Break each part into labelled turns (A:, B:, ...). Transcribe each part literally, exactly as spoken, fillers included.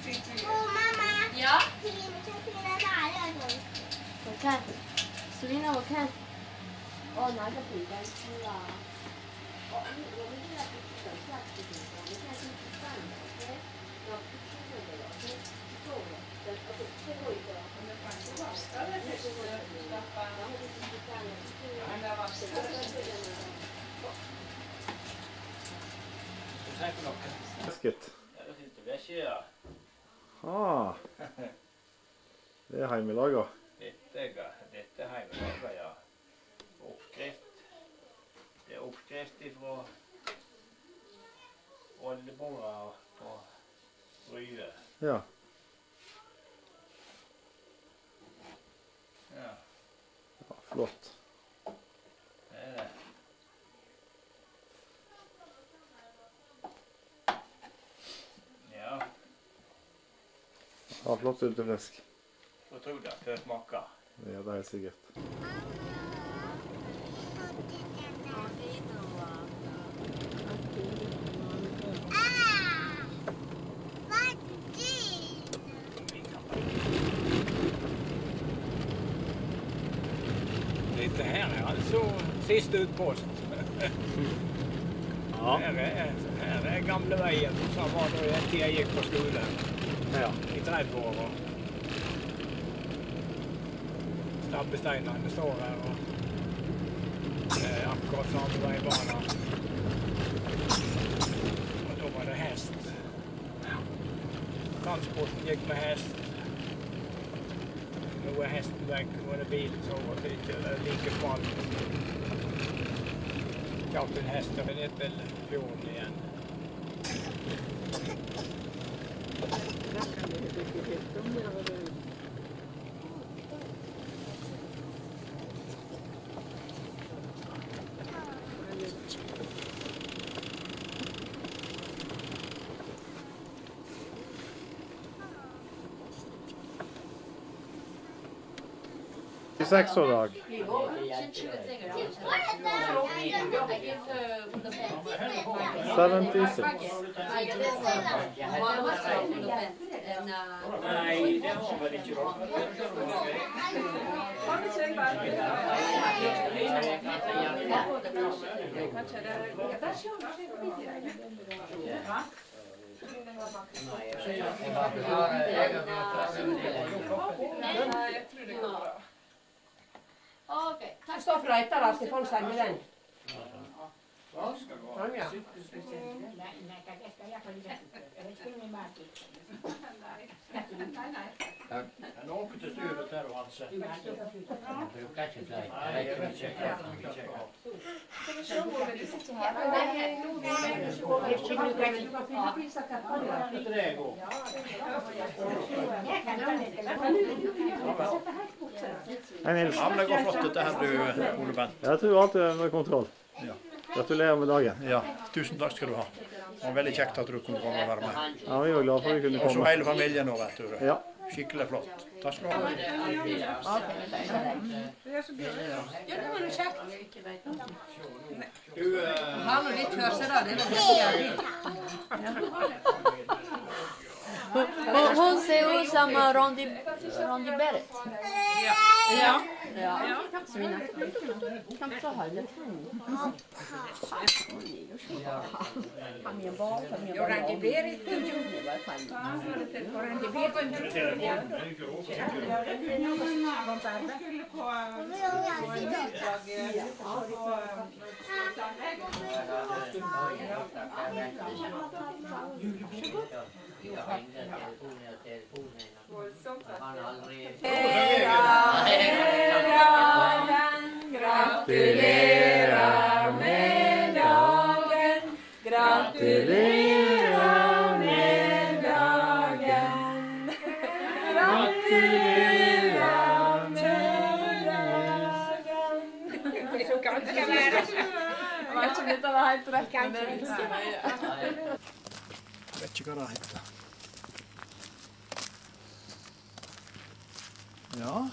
A: 妈。
B: Ja.
A: 我看 ，Serena， 我看。哦，拿个饼干吃啦。哦，我们现在不是等下吃饼干，我们现在是吃饭的 ，OK？ 要不吃那个了 ，OK？ 够了，等而且最后一个，我们饭吃完，然后最后一个，然后就是吃饭了，就是整个都这样的。
C: Fisket.
D: Ja, da sitter vi og skjer.
C: Ah, det er hjemmelaga.
D: Dette er, dette er hjemmelaga, ja. Oppskrift. Det er oppskrift fra oldemora på Rye.
C: Ja.
D: Ja.
C: Ja, flott.
D: Det er det. Ja.
C: Ja, flott utefisk.
D: Så tror jeg før smaker.
C: Ja, det er sikkert.
E: Dette her er altså siste utpost.
C: Ja.
E: Her er, her er gamle veien som var da jeg, jeg gikk på skole.
C: Ja.
E: I tretti år. Og stabbesteinene står her. Og det er akkurat samme veibane. Og da var det hest. Transporten gikk med hest. Nå er hesten vekk, nå er det bilen som går til, det er like smalt. Katt en hest og ned til fjorden igjen.
C: Seksårdag. seventy-six.
D: Nei, det har vel ikke
A: Ok, takk. Stå for etter da, skal få stemme den.
D: Sånn,
A: ja.
D: Noe til styret der, Hanse. Du bruker ikke deg. Nei, jeg vet ikke.
A: Skal vi se hvor vi sitter her? Nei, nå vil jeg ikke gå. Jeg bruker ikke. Du kan finne pizza kappaller.
D: Etter det går.
C: Hei, Nils.
D: Ja, men det går flott dette her, du, Ole Bent.
C: Jeg tror alt er under kontroll.
D: Ja.
C: Gratulerer med dagen.
D: Ja, tusen takk skal du ha. Det var veldig kjekt at du kunne komme og være med.
C: Ja, vi var glad for at vi kunne
D: Og så
C: komme.
D: hele familien nå, vet du.
C: Ja.
D: Skikkelig flott. Takk skal du ha.
A: Ja, det var noe kjekt.
D: Du, eh,
A: Har du litt hørsel da? Det var det.
B: Hon, hon ser ut som Rondi, Rondi Barrett.
A: Ja. Ja.
B: Ja. Serena, kan du ta halve tann? Han är bra, han är
A: Jo, Randy Berit.
B: Randy
A: Gratulerar med dagen, gratulerar med dagen, gratulerar med dagen. Så kan det være.
B: Jag vet inte om det var helt rätt, men det är inte så nöje.
D: jeg vet ikke hva det heter. Ja.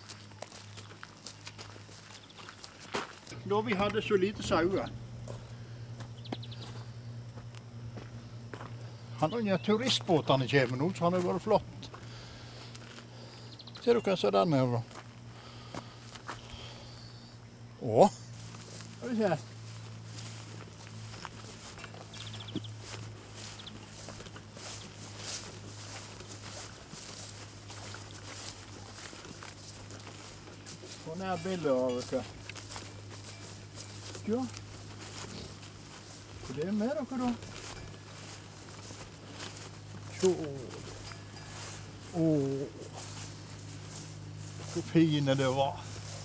D: Da vi hadde så lite sauer,
F: Han har jo turistbåtene kommer nå, så han har vært flott. Ser du hva som er der nede da? Å, skal vi se. Få ned bildet av dere. Ja. Hva er det med dere da? Så. Åh. Så fine det var.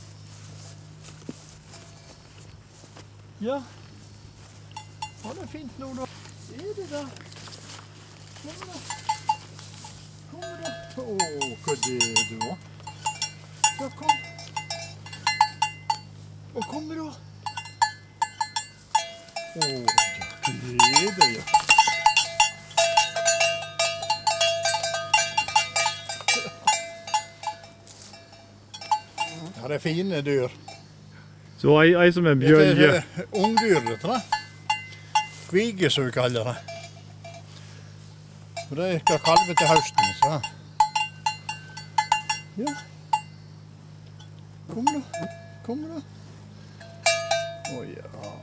F: Ja. Var det fint nå da? Er det da? Kom da. Kom da. Åh, hva er det du var? Ja, kom. Og kom da. Åh, det er det ja. Ja, det er fine dyr.
C: Så ei, ei som en bjørnje.
F: Det er ungdyr, dette da. Kvige, som vi kaller det. Og det skal kalve til høsten, så. Ja. Kom da. Kom da. Å ja.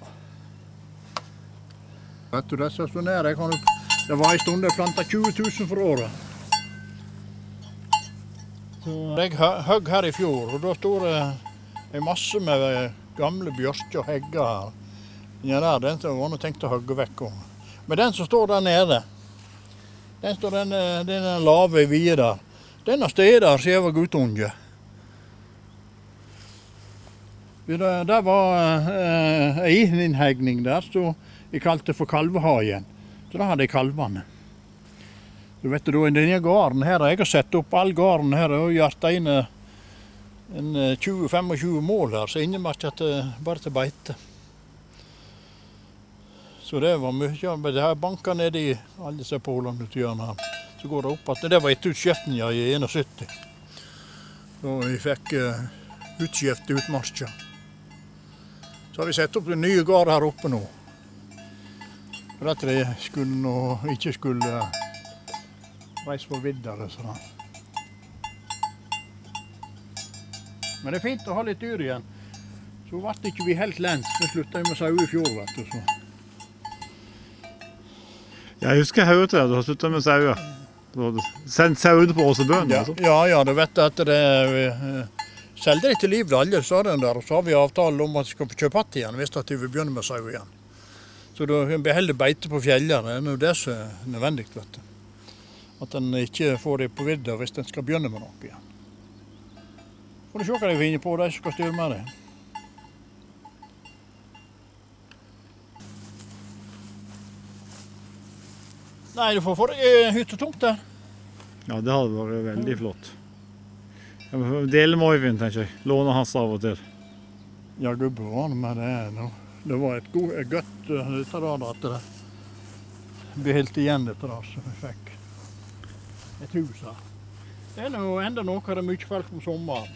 F: Vet du, disse står nede. Kan du... Det var en stund jeg plantet tjue tusen for året. Så jeg høgg her i fjor, og da stod det en masse med gamle bjørker og hegger her. Ja, der, den som var tenkt å hogge vekk. Men den som står der nede, den står den, den lave vide der. Den har stedet der siden jeg var guttunge. Der var eh, en innhegning der, så jeg kalte for kalvehagen. Så da hadde jeg kalvene. Du vet du, i denne gården her, jeg har sett opp all gården her, og gjort en, en tjue til tjuefem mål her, så innemarket det bare til beite. Så det var mye, men det her banket ned i alle disse pålene ut i hjørnet her. Så går det opp at det var etter utskjeften ja, i syttien. Da vi fikk uh, utskjeft i utmarsja. Så har vi sett opp en ny gård her oppe nå. For at det skulle nå, ikke skulle uh, reise på videre. Sånn. Men det er fint å ha litt dyr igjen. Så ble ikke vi helt lens. Vi sluttet med sau i fjor, vet du. Så.
C: Jeg husker jeg hørte at du har sluttet med sauer. Du har sendt sauer på Åsebøen.
F: Ja,
C: altså.
F: ja, ja, du vet at det vi uh, selger det til liv alle, sa den der. Og så har vi avtale om at vi skal få kjøpe hatt igjen, hvis at vi vil begynne med sau igjen. Så da beholder beite på fjellet, det er jo det som er nødvendig, vet du. At en ikke får det på vidda hvis en skal begynne med noe igjen. Får du se hva de finner på, de som skal styre med det. Nei, du får få deg hyttetomt der.
C: Ja, det hadde vært veldig flott. Jeg må dele med Øyvind, tenker jeg. Låne hans av og til.
F: Ja, gubbe var det med det nå. Det var et, god, et godt uh, dette da, at det beholdt igjen dette da, som vi fikk et hus her. Det er nå enda noe, det er mye folk om sommeren.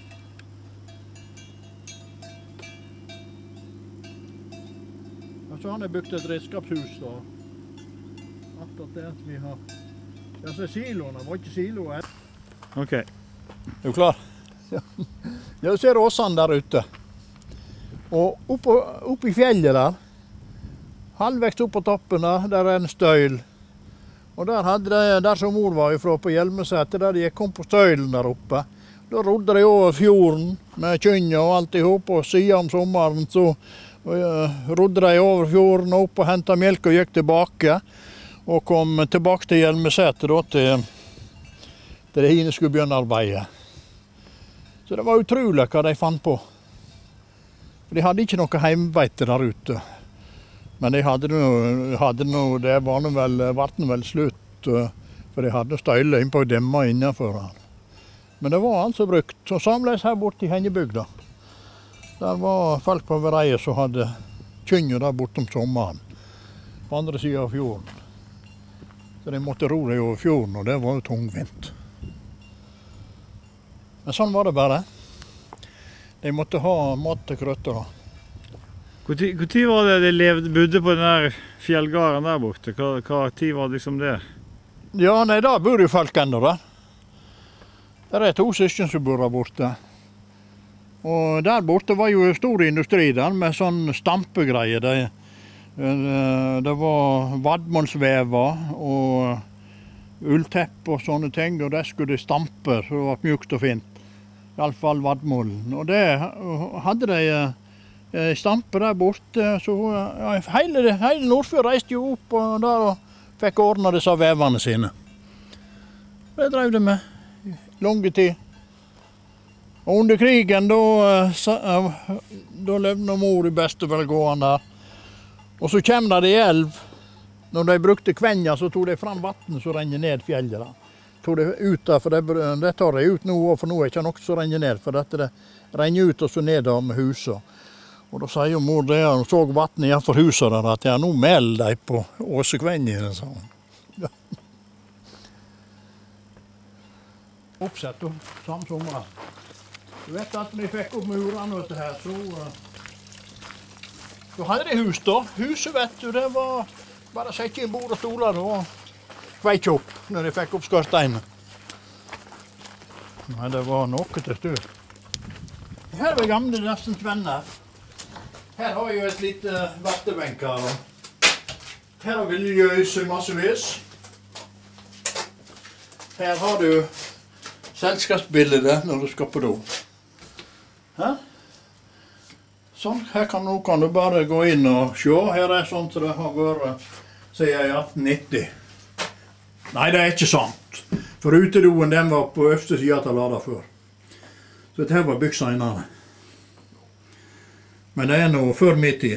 F: Og så har jeg bygd et redskapshus da. Akkurat det at vi har... Det er siloen, det var ikke silo her.
C: Ok.
F: Er du klar? Ja, du ser åsene der ute. Og oppe, oppe i fjellet der, halvvegs opp på toppen der, der er en støyl. Og der, hadde de, der som mor var ifra på Hjelmeseter, der de kom på støylen der oppe. Da rodde de over fjorden med kynja og alt i hop, og siden om sommeren så uh, rodde de over fjorden og opp og hentet melk og gikk tilbake. Og kom tilbake til Hjelmeseter da, til, til de hine skulle begynne arbeidet. Så det var utrolig hva de fant på. De hadde ikke noe heimbeite der ute. Men de hadde noe, hadde noe det var noe vel, ble vel slutt, for de hadde støyle inn på demma innenfor her. Men det var altså brukt. Så samles her borte i Hennebygda. Der var folk på vereie som hadde kynner der borte om sommeren. På andre siden av fjorden. Så de måtte ro deg over fjorden, og det var jo tungvint. Men sånn var det bare. De måtte ha mat til krøtter.
C: Hvor tid var det de levde, bodde på den der fjellgården der borte? Hva, hva tid var det liksom det?
F: Ja, nei, der bor jo folk ennå, da. Der er to søsken som bor der borte. Og der borte var jo stor industri der, med sånn stampegreier. Det, det var vadmålsvever og ulltepp og sånne ting, og det skulle de stampe, så det var mjukt og fint. I alle fall vadmålen. Og det hadde de stampe der borte, så ja, hele, hele Nordfjord reiste jo opp og der og fikk ordnet disse vevene sine. Det drev de med i lange tid. Og under krigen, da, da levde mor i beste velgående der. Og så kommer det i elv. Når de brukte kvenja, så tog de fram vatten som renner ned fjellet der. Tog det ut der, for det, det tar de ut nå, for nå er det ikke nok som renner ned, for dette det renner ut og så ned der med huset. Og da sier jo mor det, og så vattnet innenfor huset der, at ja, nå melder de på Åsekvenjen, sa hun. Ja. Oppsett, samme sommer. Du vet at når de fikk opp murene og dette her, så, så hadde de hus da. Huset, vet du, det var bare å sette inn bord og stoler og kveike opp når de fikk opp skorsteinen. Nei, det var noe til styr. Her var gamle nesten venner. Her har vi jo et lite vertebenk her. Her har vi ljøse massevis. Her har du selskapsbildet når du skal på do. Her. Sånn, her kan, nå kan du bare gå inn og se. Her er sånt som det har vært siden i atten nitti. Nei, det er ikke sant. For utedoen den var på øverste siden til lada før. Så dette var bygd senere. Men det er nå før min tid.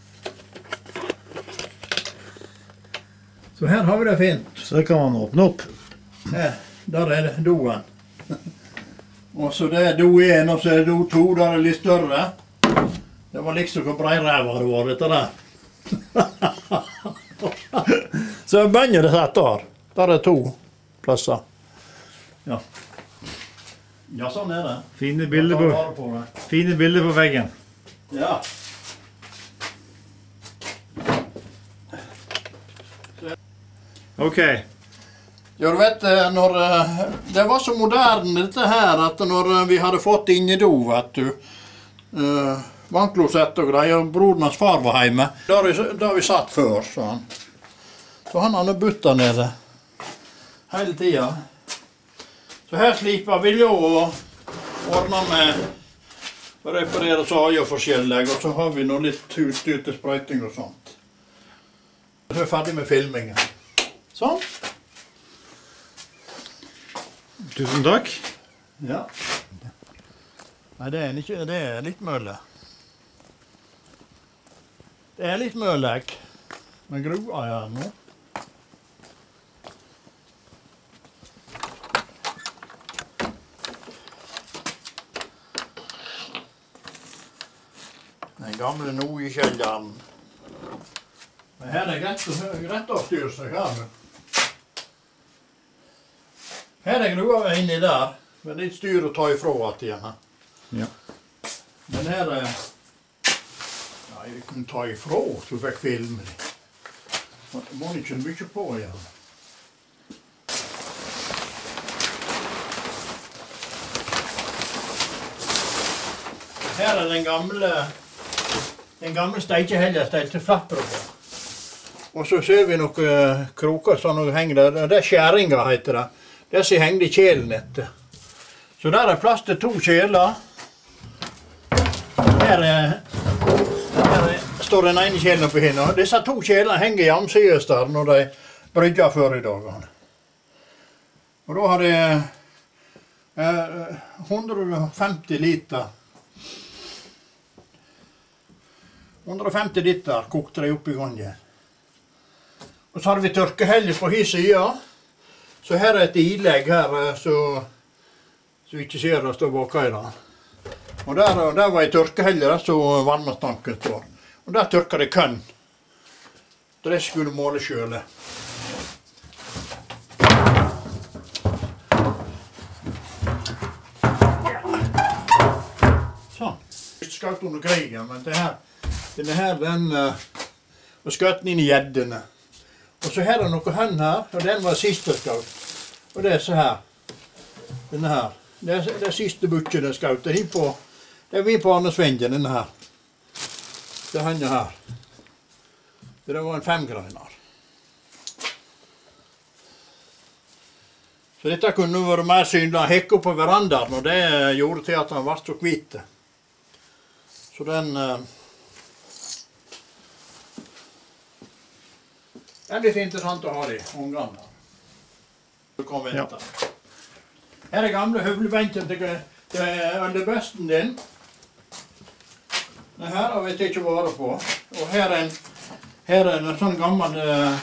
F: Så her har vi det fint.
C: Så det kan man åpne opp.
F: Her, der er det doen. Og så det er do en, og så er det do to, der er litt større. Det var liksom hvor brei ræva det var, dette der. Så jeg begynner det sett der. Der er to plasser. Ja. Ja, sånn er det.
C: Fine bilder på,
F: på
C: fine bilder på veggen.
F: Ja.
C: Ok.
F: Ja, du vet, når, det var så moderne dette her, at når vi hadde fått innedo, vet du, uh, vannklosett og greier, og broren hans far var hjemme, da har vi satt før, så han. Så han hadde budt der nede, hele tida. Så her slipper vi jo og ordner med å reparere sager forskjellig, og så har vi noe litt utstyr til sprøyting og sånt. Så er vi ferdig med filmingen. Sånn.
C: Tusen takk.
F: Ja. Nei, det er ikke, det er litt mølle. Det er litt møllegg. Men grua er her nå. Den gamle Noe-kjelleren. Men her er greit, greit å styre seg her. Her er grua inni der, men litt styr å ta ifra at igjen.
C: Ja.
F: Men her er... Nei, vi kunne ta ifra, så fikk filme det. Det må ikke mye på igjen. Her er den gamle... Den gamle steikehelja stelte flapper på. Og så ser vi noen kroker som henger der. Det er skjæringa, heter det. Det som henger i kjelen etter. Så der er plass til to kjeler. Her, er, her er, står den ene kjelen oppi henne. Disse to kjelene henger jamsides der når de brygger før i dagene. Og da har de eh, hundre og femti liter. hundre og femti liter kokte de opp i gangen. Og så har vi tørkehelge på hin sida. Så her er et ilegg her, så, så vi ikke ser det står bak her. Og der, der var ei tørkehelge så vannmastanken står. Og der tørker det kønn. Det skulle måle sjøle. Sånn. Det skalt under krigen, men det her Denne her, den uh, var skjøtt inn i gjeddene. Og så her er det noe hønn her, og den var siste skaut. Og det er så her. Denne her. Det er, det er siste butchen jeg skaut. Det er på, det er vi på Arnesvingen, denne her. Det er hønne her. Det var en femgreiner. Så dette kunne vært mer synlig. Han hekk opp på verandaen, og det gjorde til at han var så kvitt. Så den... Det er litt interessant å ha de ungene. Du kan vente. Ja. Her er gamle høvlebenken til, til øldebøsten din. Det her har vi ikke vare på. Og her er en, her er en sånn gammel uh,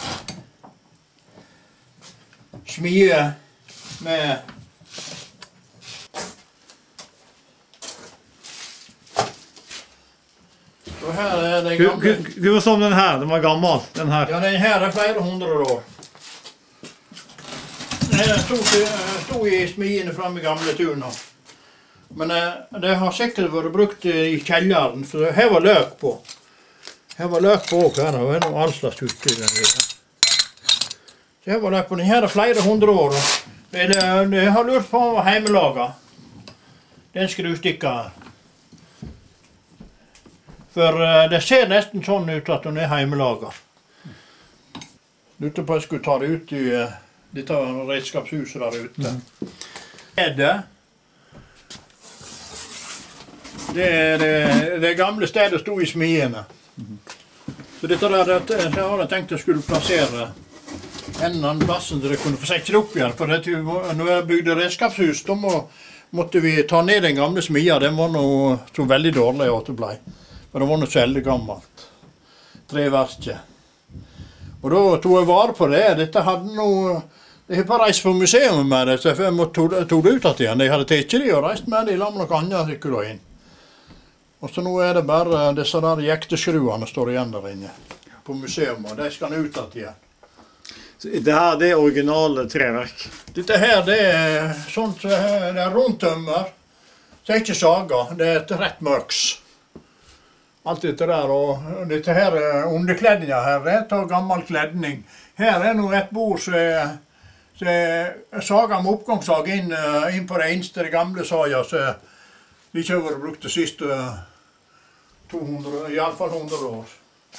F: smie med og her er det gamle...
C: Gud var som den her, den var gammel, den her.
F: Ja, den her er flere hundre år. Den stod, stod i smiene fremme i gamle turen. Men det har sikkert vært brukt i kjelleren, for her var løk på. Her var løk på også, her var noe allslags ute i den her. Så her var løk på, den her er flere hundre år. Jeg har lurt på om den var hjemmelaget. Den skrustikka her. For det ser nesten sånn ut at den er hjemmelaget. Lurte på at jeg skulle ta det ut i dette redskapshuset der ute. Er det? Det er det, det gamle stedet stod i smiene. Så dette der, det, jeg hadde tenkt jeg skulle plassere en annen plassen der jeg kunne få sette det opp igjen. For det, når jeg bygde redskapshus, da må, måtte vi ta ned den gamle smia. Den var noe så veldig dårlig at det ble. Men det var noe så veldig gammelt. Treverket. Og da tog jeg vare på det. Dette hadde noe... Jeg har bare reist på museum med det, så jeg måtte tog det ut igjen. Jeg hadde tatt det og reist med det i lam noe annet ikke da inn. Og så nå er det bare disse der jekteskruene står igjen der inne på museum, og de skal ut igjen.
C: Så det her det er originale treverk?
F: Dette her det er sånt, det er rundtømmer. Det er ikke saga, det er et rett mørks. Alt dette der, og dette her underkledninga her, det er gammel kledning. Her er nå et bord som er, er saga med oppgangssag inn, inn på det eneste det gamle saga, så vi ikke har vært brukt de siste to hundre, i alle fall hundre år.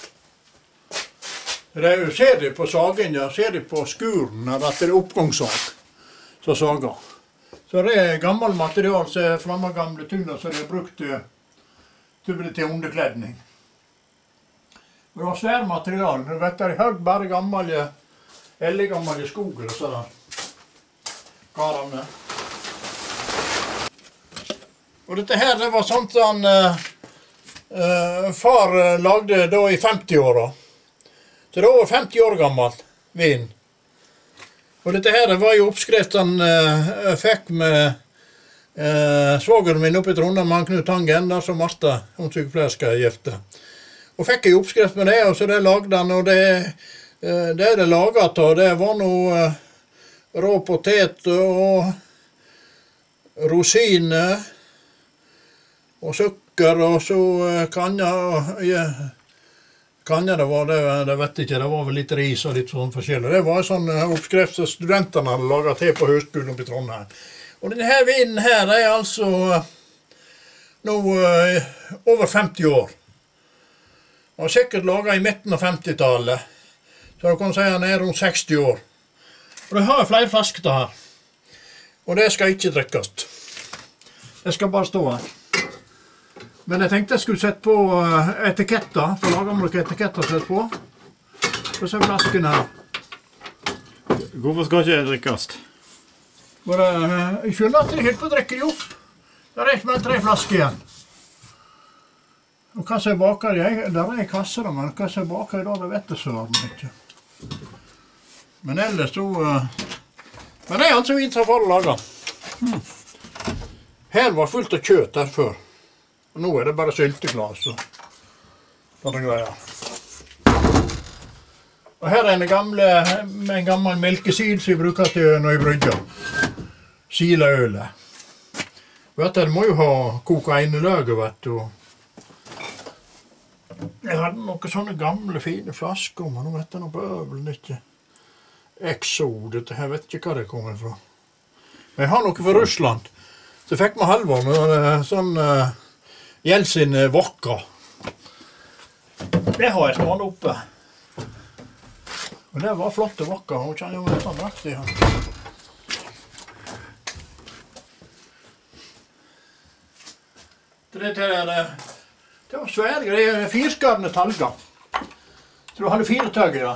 F: Det er, ser de på sagen, ja, ser de på skuren, at det er oppgangssag som saga. Så det er gammel material som er fremme av gamle tuner, som de har brukt til til underkledning. Det var svær material. Du vet, det er høy bare gamle, ellegamle skoger og sånn. Karene. Og dette her, det var sånt han uh, uh, far lagde da i femti-åra. Så det var over femti år gammel vin. Og dette her var jo oppskrift han uh, fikk med Eh, svogeren min oppe i Trondheim, han Knut Tangen, der som Martha, hun sykepleierska gifte. Og fikk jeg oppskrift med det, og så det lagde han, og det, eh, det det laget av, det var noe eh, rå potet og rosiner og sukker, og så eh, kanja, ja, kanja det var det, det vet jeg ikke, det var vel litt ris og litt sånn forskjellig. Det var en sånn oppskrift som studentene hadde laget til på høgskolen oppe i Trondheim. Og denne vinen her er altså nå uh, over femti år. Og sikkert laget i midten av femti-tallet. Så du kan si han er rundt seksti år. Og det har flere flasker til her. Og det skal ikke drikkes. Det skal bare stå her. Men jeg tenkte jeg skulle sette på uh, etiketter, for å lage noen etiketter sett på. Så ser flasken her.
C: Hvorfor skal ikke det drikkes?
F: Bare, jeg skjønner at jeg helt på å drikke de opp. Det er rett med tre flasker igjen. Og hva som er baker i, der er kasser, men hva som er baker i da, det vet jeg så ikke. Men ellers så... Men det er altså vin som var laget. Hmm. Her var fullt av kjøtt der før. Og nå er det bare sylteglas og sånne greier. Og her er en, gamle, en gammel melkesil som vi bruker til når vi brygger. Silaølet. Vet du, du må jo ha kokaineløge, vet du. Jeg hadde noen sånne gamle, fine flasker, men nå vet jeg noe på øvelen ikke. Exo, dette her vet ikke hva det kommer fra. Men jeg har noe fra Russland. Så fikk vi Halvor med sånn uh, Jeltsin vodka. Det har jeg stående oppe. Og det var flotte vodka, hun kjenner jo med sånn rakt i her. Det er det var svære greier, firskadende talger. Så du hadde fire tøgg i det.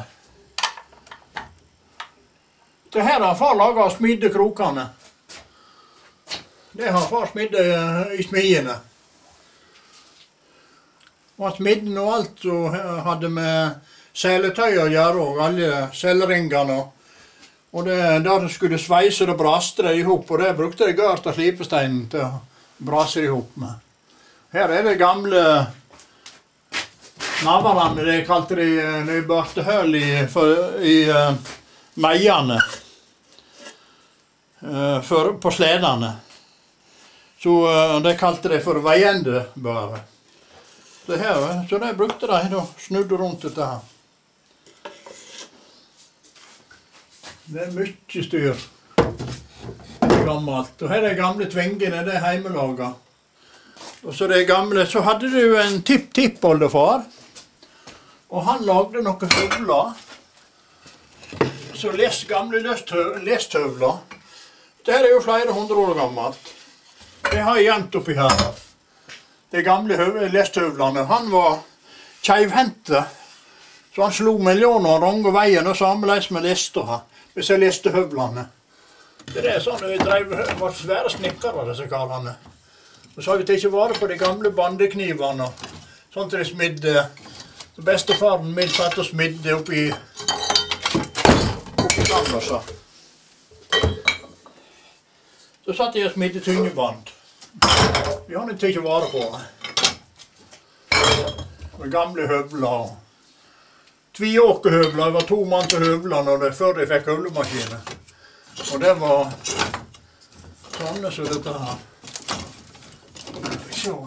F: Det her har far laget av smidde krokene. Det har far smidde i smidene. Og han smidde og alt så hadde med seletøy å gjøre, og alle selringene. Og det, der skulle sveise det braste det ihop, og det brukte jeg gørt av slipesteinen til å brase det ihop med. Her er det gamle naverne, det kalte de, de børste høl i, for, i uh, meiene, uh, for, på sledene. Så uh, det kalte de for veiende bare. Det her, så det brukte de, da snudde rundt dette her. Det er mye styr, gammelt. Og her er de gamle tvingene, det er heimelaget. Og så det gamle, så hadde du en tipp-tipp-oldefar, og han lagde noen høvler, så les, gamle lesthøvler. Det her er jo flere hundre år gammelt. Det har jeg gjemt oppi her. De gamle lesthøvlene, han var keivhente, så han slo millioner og rong veien, og samleis med lester her, hvis jeg leste høvlene. Det er sånn, vi drev, var svære snikkere, disse karene. Og så har vi ikke vært på de gamle bandeknivene, sånn til de smidde. Så bestefaren min satt og smidde oppi, oppi landløsa. Så satt jeg og smidde tyngeband. Vi har ikke vært på det. Med gamle høvler. Tviåkehøvler, det var to mann til høvlene når det, før de fikk høvlemaskiner. Og det var sånne som dette her. Det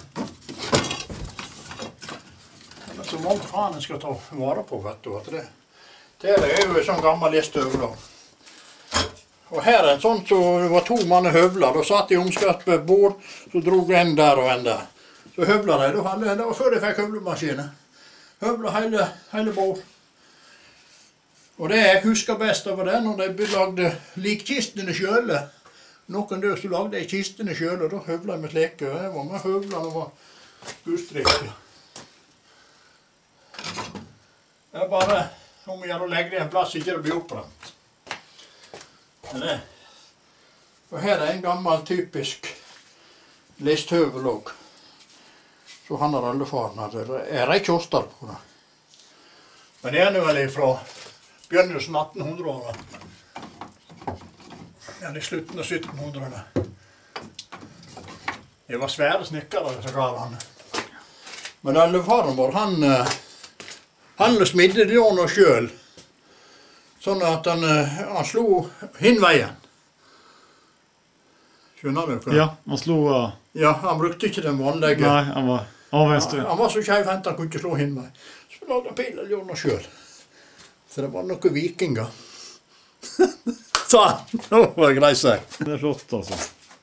F: er så mange faen en skal ta vare på, vet du. At det, det er jo en sånn gammel lesthøvler. Og her er en sånn så det var to mann høvler. Da satt de omskatt på et bord, så drog en der og en der. Så høvler de, det var før de fikk høvlemaskiner. Høvler hele, hele bord. Og det jeg husker best over det, når de lagde likkistene sjøle. Noen død så lagde jeg kistene selv, og da høvlet jeg med sleke. Jeg var med høvlet og var gudstrykke. Det er bare om å gjøre å legge det i en plass, ikke det blir oppbrent. Det. Og her er en gammel typisk lesthøvel også. Så han har oldefaren hadde. Det er ikke kjoster på det. Men det er vel fra begynnelsen av attenhundreåret. I slutten av syttenhundretallet. Det var svære snikkere, så gav han. Men oldefaren vår, han, han smidde det jo noe selv. Sånn at han, han slo hinveien. Skjønner du hva?
C: Ja, han slo... Uh...
F: Ja, han brukte ikke den vanlige.
C: Nei, han var av venstre.
F: Han, han var så keivhentet, han kunne ikke slå hinvei. Så lagde han pil og gjorde noe selv. Så det var noen vikinger. Sånn, nå var det greit seg.
C: Det er flott, altså.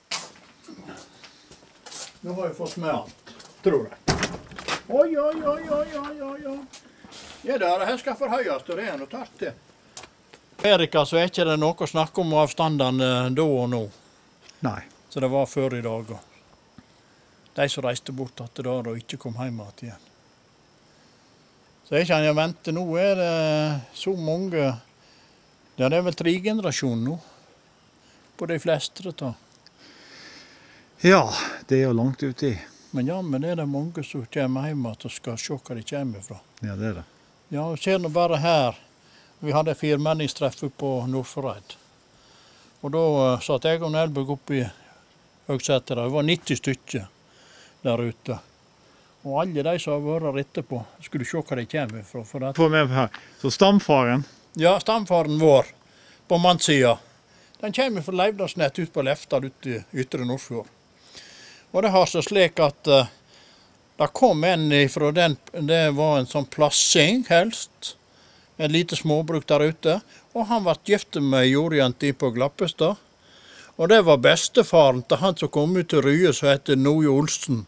F: Nå har jeg fått med alt, tror jeg. Oi, oi, oi, oi, oi, oi, oi. Ja, det her skal forhøyes, og det er noe tørt til. Erika, så er ikke det noe å snakke om avstandene da og nå.
C: Nei.
F: Så det var før i dag. De som reiste bort etter det og ikke kom hjem igjen. Så jeg kan jo vente, nå er det så mange... Ja, det er vel tre generasjoner nå, på de fleste det tar.
C: Ja, det er jo langt ute i.
F: Men ja, men det er det mange som kommer hjem og skal se hva de kommer fra.
C: Ja, det er det.
F: Ja, vi ser nå bare her. Vi hadde firmenningstreff på Nordforeid. Og da satt jeg og Nelbøk oppe i Høgseter. Det var nitti stykker der ute. Og alle de som har vært etterpå, skulle se hva de kommer fra. For at...
C: Få med her. Så stamfaren?
F: Ja, stamfaren vår på mannssida. Den kommer fra Leivdalsnett ut på Lefdal ut i Ytre Nordfjord. Og det har seg slik at uh, Det kom en ifra den, det var en sånn plassing helst. Et lite småbruk der ute. Og han ble gift med jordjente på Glappestad. Og det var bestefaren til han som kom ut til Rye, som heter Noe Olsen.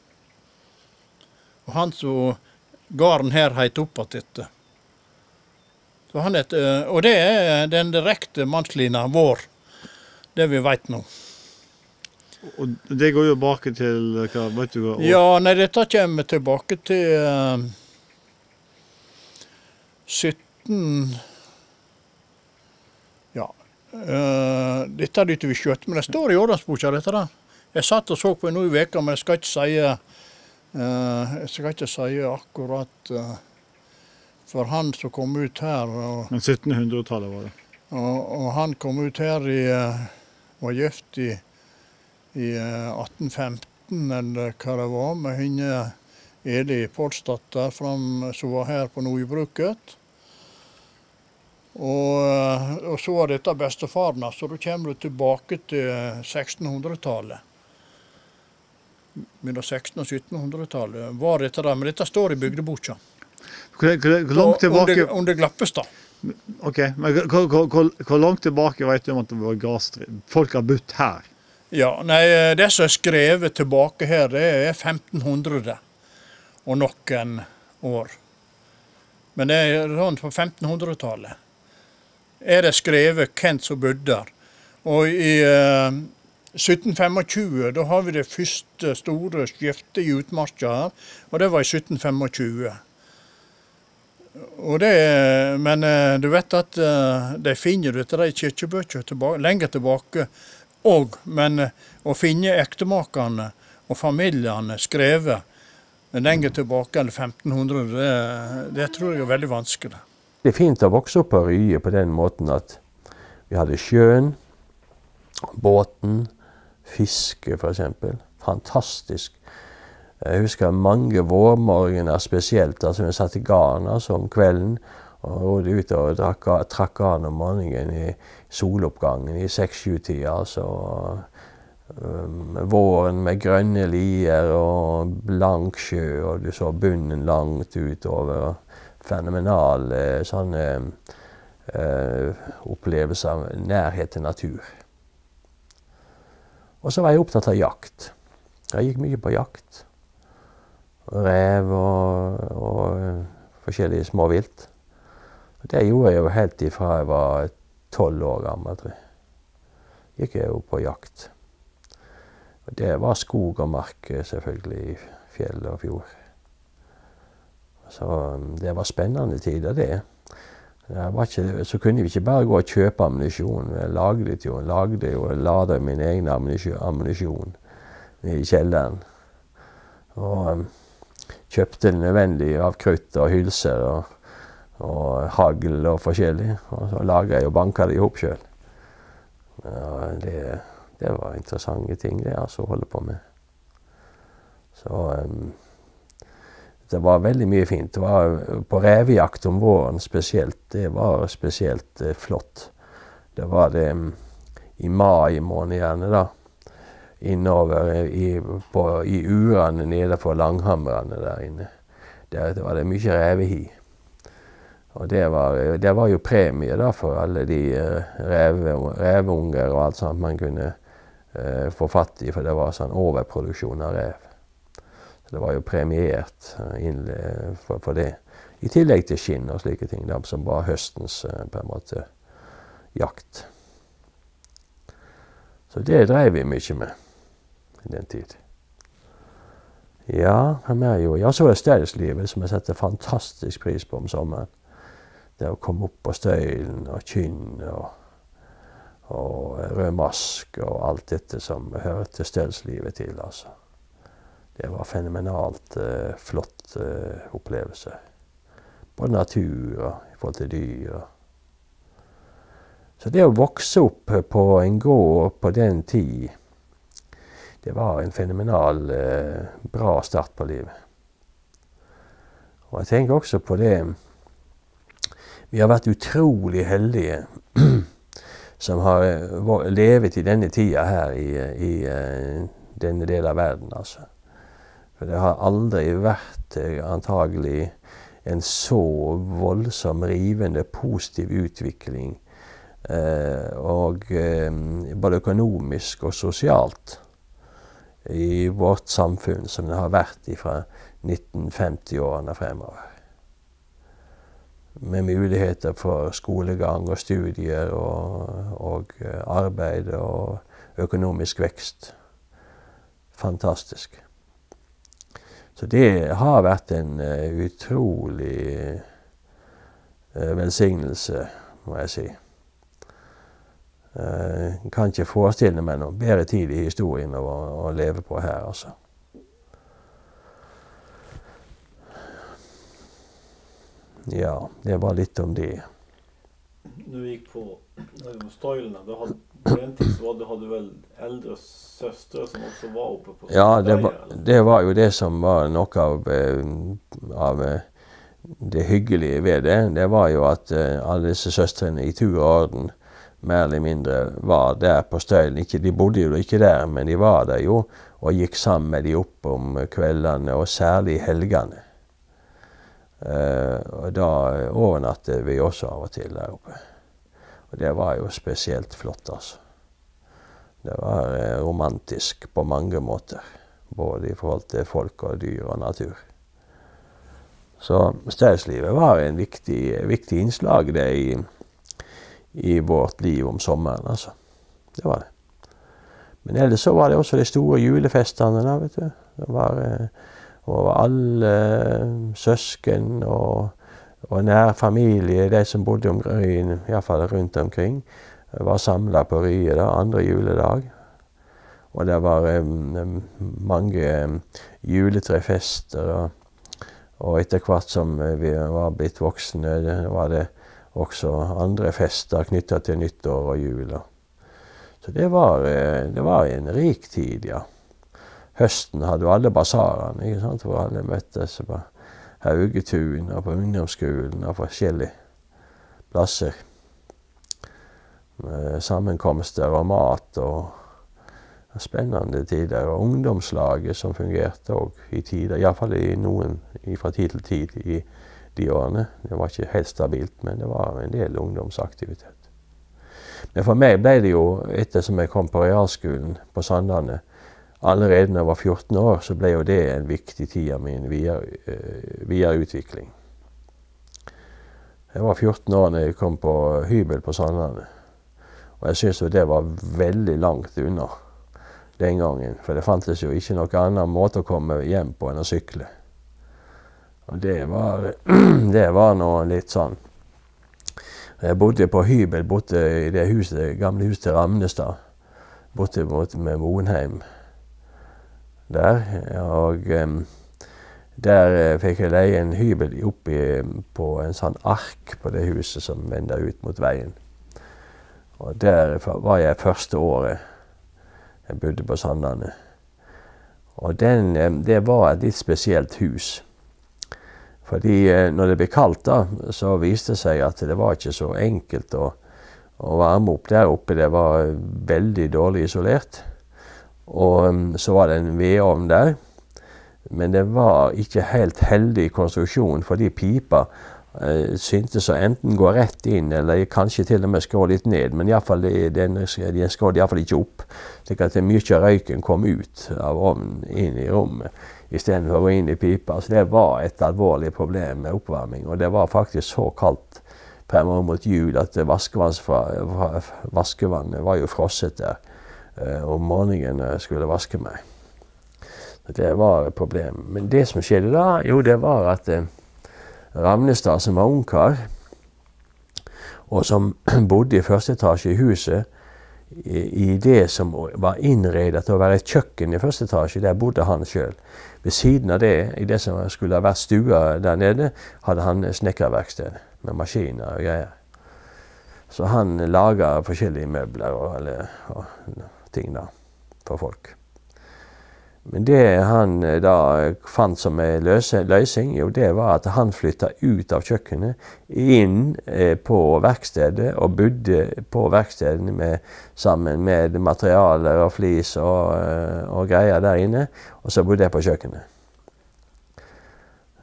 F: Og han som gården her heit opp at dette. Så han heter, og det er den direkte mannslina vår, det vi vet nå.
C: Og det går jo tilbake til, hva, vet du hva?
F: Ja, nei, dette kommer tilbake til uh, sytten... Ja, uh, dette er litt vi skjøtt, men det står i ordensboka dette da. Jeg satt og så på en noe veka, men jeg skal ikke si, uh, jeg skal ikke si akkurat uh, for han som kom ut her. Og,
C: men syttenhundretallet var det.
F: Og, og han kom ut her i, uh, var gift i i atten femten, eller hva det var, med henne Eli Polsdatter som var her på Nordbruket. Og, og så var dette bestefaren, så da kommer du tilbake til sekstenhundretallet. Mellom seksten- og syttenhundretallet var dette der, men dette står i bygdeboka.
C: Hvor, hvor, hvor langt tilbake...
F: Under, under Glappestad.
C: Ok, men hvor, hvor, hvor, hvor langt tilbake vet du om at det var gassdriv? Folk har budt her.
F: Ja, nei, det som er skrevet tilbake her, det er femten hundre og noen år. Men det er sånn på femtenhundretallet. Er det skrevet hvem som bodde der. Og i eh, sytten tjuefem, da har vi det første store skiftet i utmarsja her, og det var i sytten tjuefem. Og det, men eh, du vet at eh, de finner dette i kirkebøker tilbake, lenger tilbake, Og, men å finne ektemakene og familiene skrevet lenger tilbake enn femten hundre, det, det tror jeg er veldig vanskelig.
G: Det er fint å vokse opp på Rye på den måten at vi hadde sjøen, båten, fiske for eksempel. Fantastisk. Jeg husker mange vårmorgener spesielt, altså vi satt i garn altså om kvelden, og rådde ut og drakk, trakk an om morgenen i soloppgangen i seks-sju-tida. Altså, um, våren med grønne lier og blank sjø, og du så bunnen langt utover. Fenomenale sånne uh, opplevelser av nærhet til natur. Og så var jeg opptatt av jakt. Jeg gikk mye på jakt. Rev og, og forskjellige småvilt. Det gjorde jeg jo helt ifra jeg var tolv år gammel, tror jeg. Gikk jeg jo på jakt. Og det var skog og mark, selvfølgelig, i fjell og fjord. Så det var spennende tider, det. Det var ikke, så kunne vi ikke bare gå og kjøpe ammunisjon. Jeg lagde jo, lagde jo, lagde min egen ammunisjon i kjelleren. Og kjøpte det nødvendig av krutt og hylser og og hagl og forskjellig, og så laget jeg og banket det ihop selv. Ja, det, det var interessante ting det altså å holde på med. Så um, det var veldig mye fint. Det var på revejakt om våren spesielt, det var spesielt uh, flott. Det var det um, i mai måned gjerne da, innover i, på, i urene nede for langhamrene der inne. Der, det var det mye revehi. Og det var, det var jo premie da for alle de uh, reve, reveunger og alt sånt man kunne uh, få fatt i, for det var sånn overproduksjon av rev. Så det var jo premiert uh, inn, uh, for, for det. I tillegg til skinn og slike ting, da, som var høstens uh, på en måte jakt. Så det drev vi mye med i den tid. Ja, jeg jo, jeg så det stedslivet som jeg setter fantastisk pris på om sommeren. Det å komme opp på Støylen og Kynn og, og Rødmask og alt dette som hørte stedslivet til, altså. Det var fenomenalt uh, flott uh, opplevelse. Både natur og i forhold til dyr. Så det å vokse opp på en gård på den tid, det var en fenomenal uh, bra start på livet. Og jeg tenker også på det. Vi har vært utrolig heldige som har levet i denne tida her i, i denne delen av verden, altså. For det har aldri vært eh, antagelig en så voldsom, rivende, positiv utvikling, eh, og eh, både økonomisk og sosialt, i vårt samfunn som det har vært fra nitten femti-årene fremover. Med muligheter for skolegang og studier og, og arbeid og økonomisk vekst. Fantastisk. Så det har vært en uh, utrolig uh, velsignelse, må jeg si. Jeg uh, kan ikke forestille meg noen bedre tid i historien å, å leve på her, altså. Ja, det var litt om det.
C: Når vi gikk på støylene, da hadde, på den tid så hadde du vel eldre søstre som også var oppe på
G: Ja, det var, det var jo det som var noe av, av det hyggelige ved det. Det var jo at alle disse søstrene i tur og orden mer eller mindre var der på støylen. Ikke, de bodde jo ikke der, men de var der jo, og gikk sammen med de opp om kveldene, og særlig helgene. Uh, og da overnattet vi også av og til der oppe. Og det var jo spesielt flott, altså. Det var uh, romantisk på mange måter, både i forhold til folk og dyr og natur. Så stedslivet var en viktig, viktig innslag det i, i vårt liv om sommeren, altså. Det var det. Men ellers så var det også de store julefestene da, vet du. Det var... Uh, Og alle søsken og, og nær familie, de som bodde omkring, i hvert fall rundt omkring, var samlet på Rye da, andre juledag. Og det var um, mange um, juletrefester, og, og etter hvert som vi var blitt voksne, det var det også andre fester knyttet til nyttår og jul. Så det var, det var en rik tid, ja. Høsten hadde jo alle basarene, ikke sant, hvor alle møttes på Haugetun og på ungdomsskolen og forskjellige plasser. Med sammenkomster og mat og spennende tider. Og ungdomslaget som fungerte også i tider, i hvert fall i noen, fra tid til tid i de årene. Det var ikke helt stabilt, men det var en del ungdomsaktivitet. Men for meg ble det jo, etter som jeg kom på realskolen på Sandane, allerede når jeg var fjorten år, så ble jo det en viktig tid av min videre, uh, videre utvikling. Jeg var fjorten år når jeg kom på hybel på Sandane. Og jeg synes jo det var veldig langt unna den gangen. For det fantes jo ikke noen annen måte å komme hjem på enn å sykle. Og det var, det var noe litt sånn. Jeg bodde på hybel borte i det huset, det gamle huset til Ramnestad. Borte med Monheim. Der, og um, der uh, fikk jeg leie en hybel oppi på en sånn ark på det huset som vender ut mot veien. Og der var jeg første året jeg bodde på Sandane. Og den, um, det var et litt spesielt hus. Fordi uh, når det ble kaldt da, så viste det seg at det var ikke så enkelt å, å varme opp der oppe. Det var veldig dårlig isolert. Og um, så var det en vedovn der, men det var ikke helt heldig konstruksjon, fordi pipa uh, syntes å enten gå rett inn, eller kanskje til og med skå litt ned, men i hvert fall, den, den skå i hvert fall ikke opp, slik at mye røyken kom ut av ovnen inn i rommet, i stedet for å gå inn i pipa. Så det var et alvorlig problem med oppvarming, og det var faktisk så kaldt fremover mot jul at vaskevannet var jo frosset der. Om morgenen skulle vaske meg. Det var et problem. Men det som skjedde da, jo det var at eh, Ramnestad som var ungkar, og som bodde i første etasje i huset, i, i det som var innredet til å være et kjøkken i første etasje, der bodde han selv. Ved siden av det, i det som skulle ha vært stua der nede, hadde han snekkerverksted med maskiner og greier. Så han laget forskjellige møbler og, eller, og ting da, for folk. Men det han da fant som en løsning, jo det var at han flyttet ut av kjøkkenet, inn eh, på verkstedet, og bodde på verkstedet med, sammen med materialer og flis og, og greier der inne, og så bodde jeg på kjøkkenet.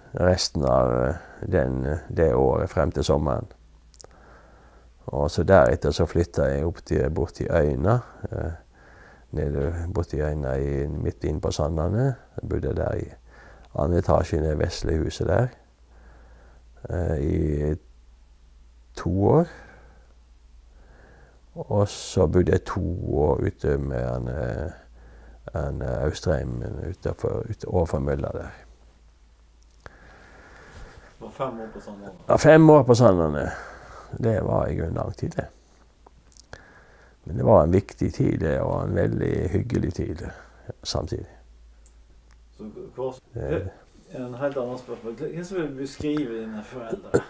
G: resten av den, det året frem til sommeren. Og så deretter så flyttet jeg opp til, bort til Øyna, eh, nede bort til Øyna i, midt inn på Sandane. Jeg bodde der i andre etasje i det vesle huset der, eh, i to år. Og så bodde jeg to år ute med en, en Austrheim utenfor, ute overfor Mølla der.
C: Det var fem år på Sandane?
G: Ja, fem år på Sandane. Det var i grunnen lang tid, det. Men det var en viktig tid, det, og en veldig hyggelig tid samtidig.
C: Så hva, det er en helt annen spørsmål. Hva som vil beskrive dine foreldre?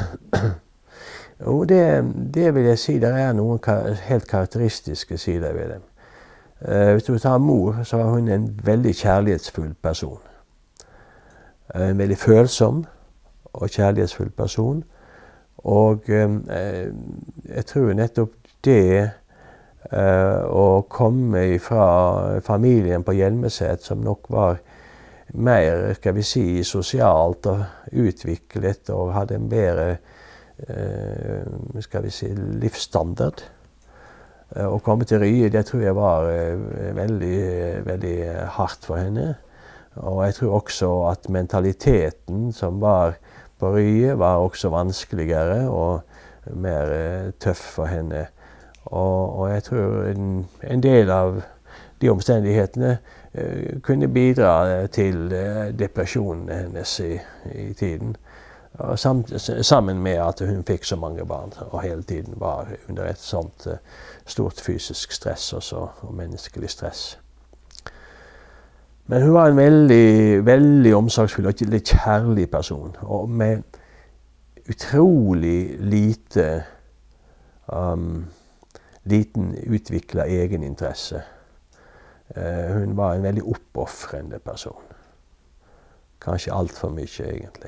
G: Jo, det, det vil jeg si, det er noen kar helt karakteristiske sider ved dem. Uh, hvis du tar mor, så var hun en veldig kjærlighetsfull person. Uh, en veldig følsom og kjærlighetsfull person. Og uh, jeg tror nettopp det uh, å komme fra familien på Hjelmeset, som nok var mer, skal vi si, sosialt og utviklet og hadde en bedre Uh, skal vi si, livsstandard. Uh, å komme til Rye, det tror jeg var uh, veldig, veldig hardt for henne. Og jeg tror også at mentaliteten som var på Rye var også vanskeligere og mer uh, tøff for henne. Og, og jeg tror en, en del av de omstendighetene uh, kunne bidra til uh, depresjonen hennes i, i tiden. Og sam, sammen med at hun fikk så mange barn og hele tiden var under et sånt uh, stort fysisk stress også, og menneskelig stress. Men hun var en veldig, veldig omsorgsfull og litt kjærlig person, og med utrolig lite um, liten utviklet egeninteresse. Uh, hun var en veldig oppoffrende person. Kanskje alt for mye, egentlig.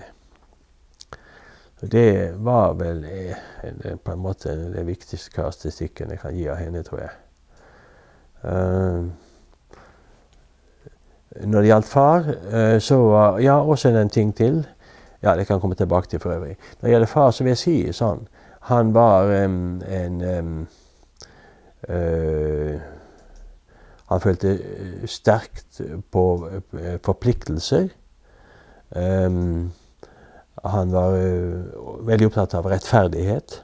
G: Det var vel eh, på en måte det viktigste karakteristikken jeg kan gi av henne, tror jeg. Uh, når det gjaldt far, uh, så var, ja, også en ting til. Ja, det kan komme tilbake til for øvrig. Når det gjelder far, så vil jeg si sånn. Han var um, en... Um, uh, han følte sterkt på uh, forpliktelser. Um, Han var uh, veldig opptatt av rettferdighet.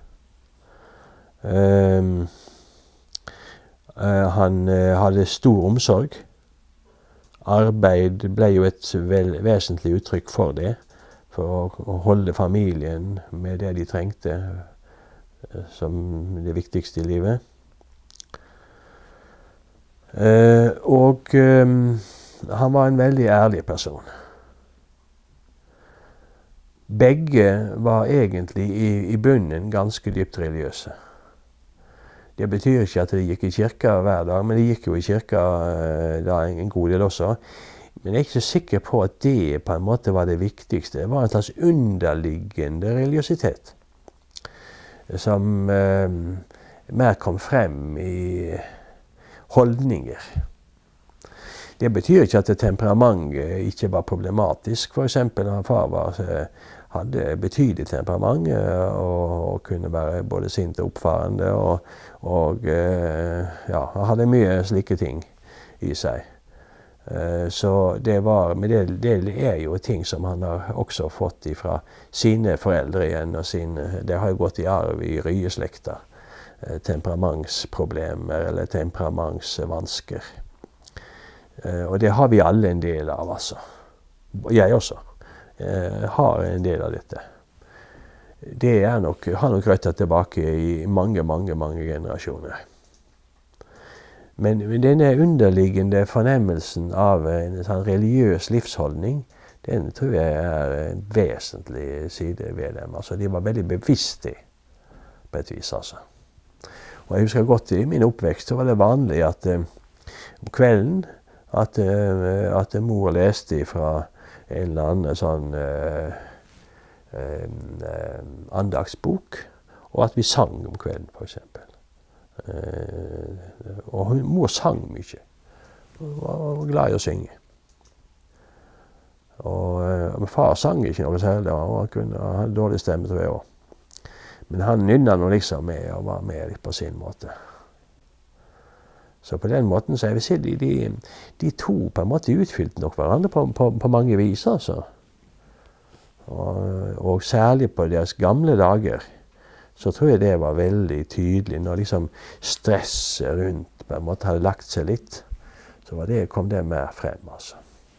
G: Um, uh, han uh, hadde stor omsorg. Arbeid ble jo et vel, vesentlig uttrykk for det. For å, å holde familien med det de trengte uh, som det viktigste i livet. Uh, og um, han var en veldig ærlig person. Begge var egentlig i, i bunnen ganske dypt religiøse. Det betyr ikke at de gikk i kirka hver dag, men de gikk jo i kirka uh, da en, en god del også. Men jeg er ikke så sikker på at det på en måte var det viktigste. Det var en slags underliggende religiøsitet som uh, mer kom frem i holdninger. Det betyr ikke at temperamentet ikke var problematisk. For eksempel når far var, hadde betydelig temperament og, og kunne være både sint og oppfarende. Og, og ja, hadde mye slike ting i seg. Så det var, men det, det er jo ting som han har også fått fra sine foreldre igjen. Og sine, det har jo gått i arv i Rye-slekta. Temperamentsproblemer eller temperamentsvansker. Uh, og det har vi alle en del av, altså. Jeg også uh, har en del av dette. Det er nok, har nok røtter tilbake i mange, mange, mange generasjoner. Men, men denne underliggende fornemmelsen av en sånn religiøs livsholdning, den tror jeg er en vesentlig side ved dem. Altså, de var veldig bevisste på et vis, altså. Og jeg husker godt i min oppvekst, så var det vanlig at uh, om kvelden At, uh, at mor leste fra en eller annen sånn uh, uh, andagsbok, og at vi sang om kvelden, for eksempel. Uh, og hun, mor sang mye. Hun var glad i å synge. Og, uh, men far sang ikke noe særlig, og han, kunne, han hadde dårlig stemme til det også. Men han nynnet nå liksom med og var med litt på sin måte. Så på den måten så jeg vil si de, de, de to på en måte utfylte nok hverandre på, på, på mange vis, altså. Og, og særlig på deres gamle dager, så tror jeg det var veldig tydelig. Når liksom stresset rundt på en måte hadde lagt seg litt, så var det, kom det mer frem, altså.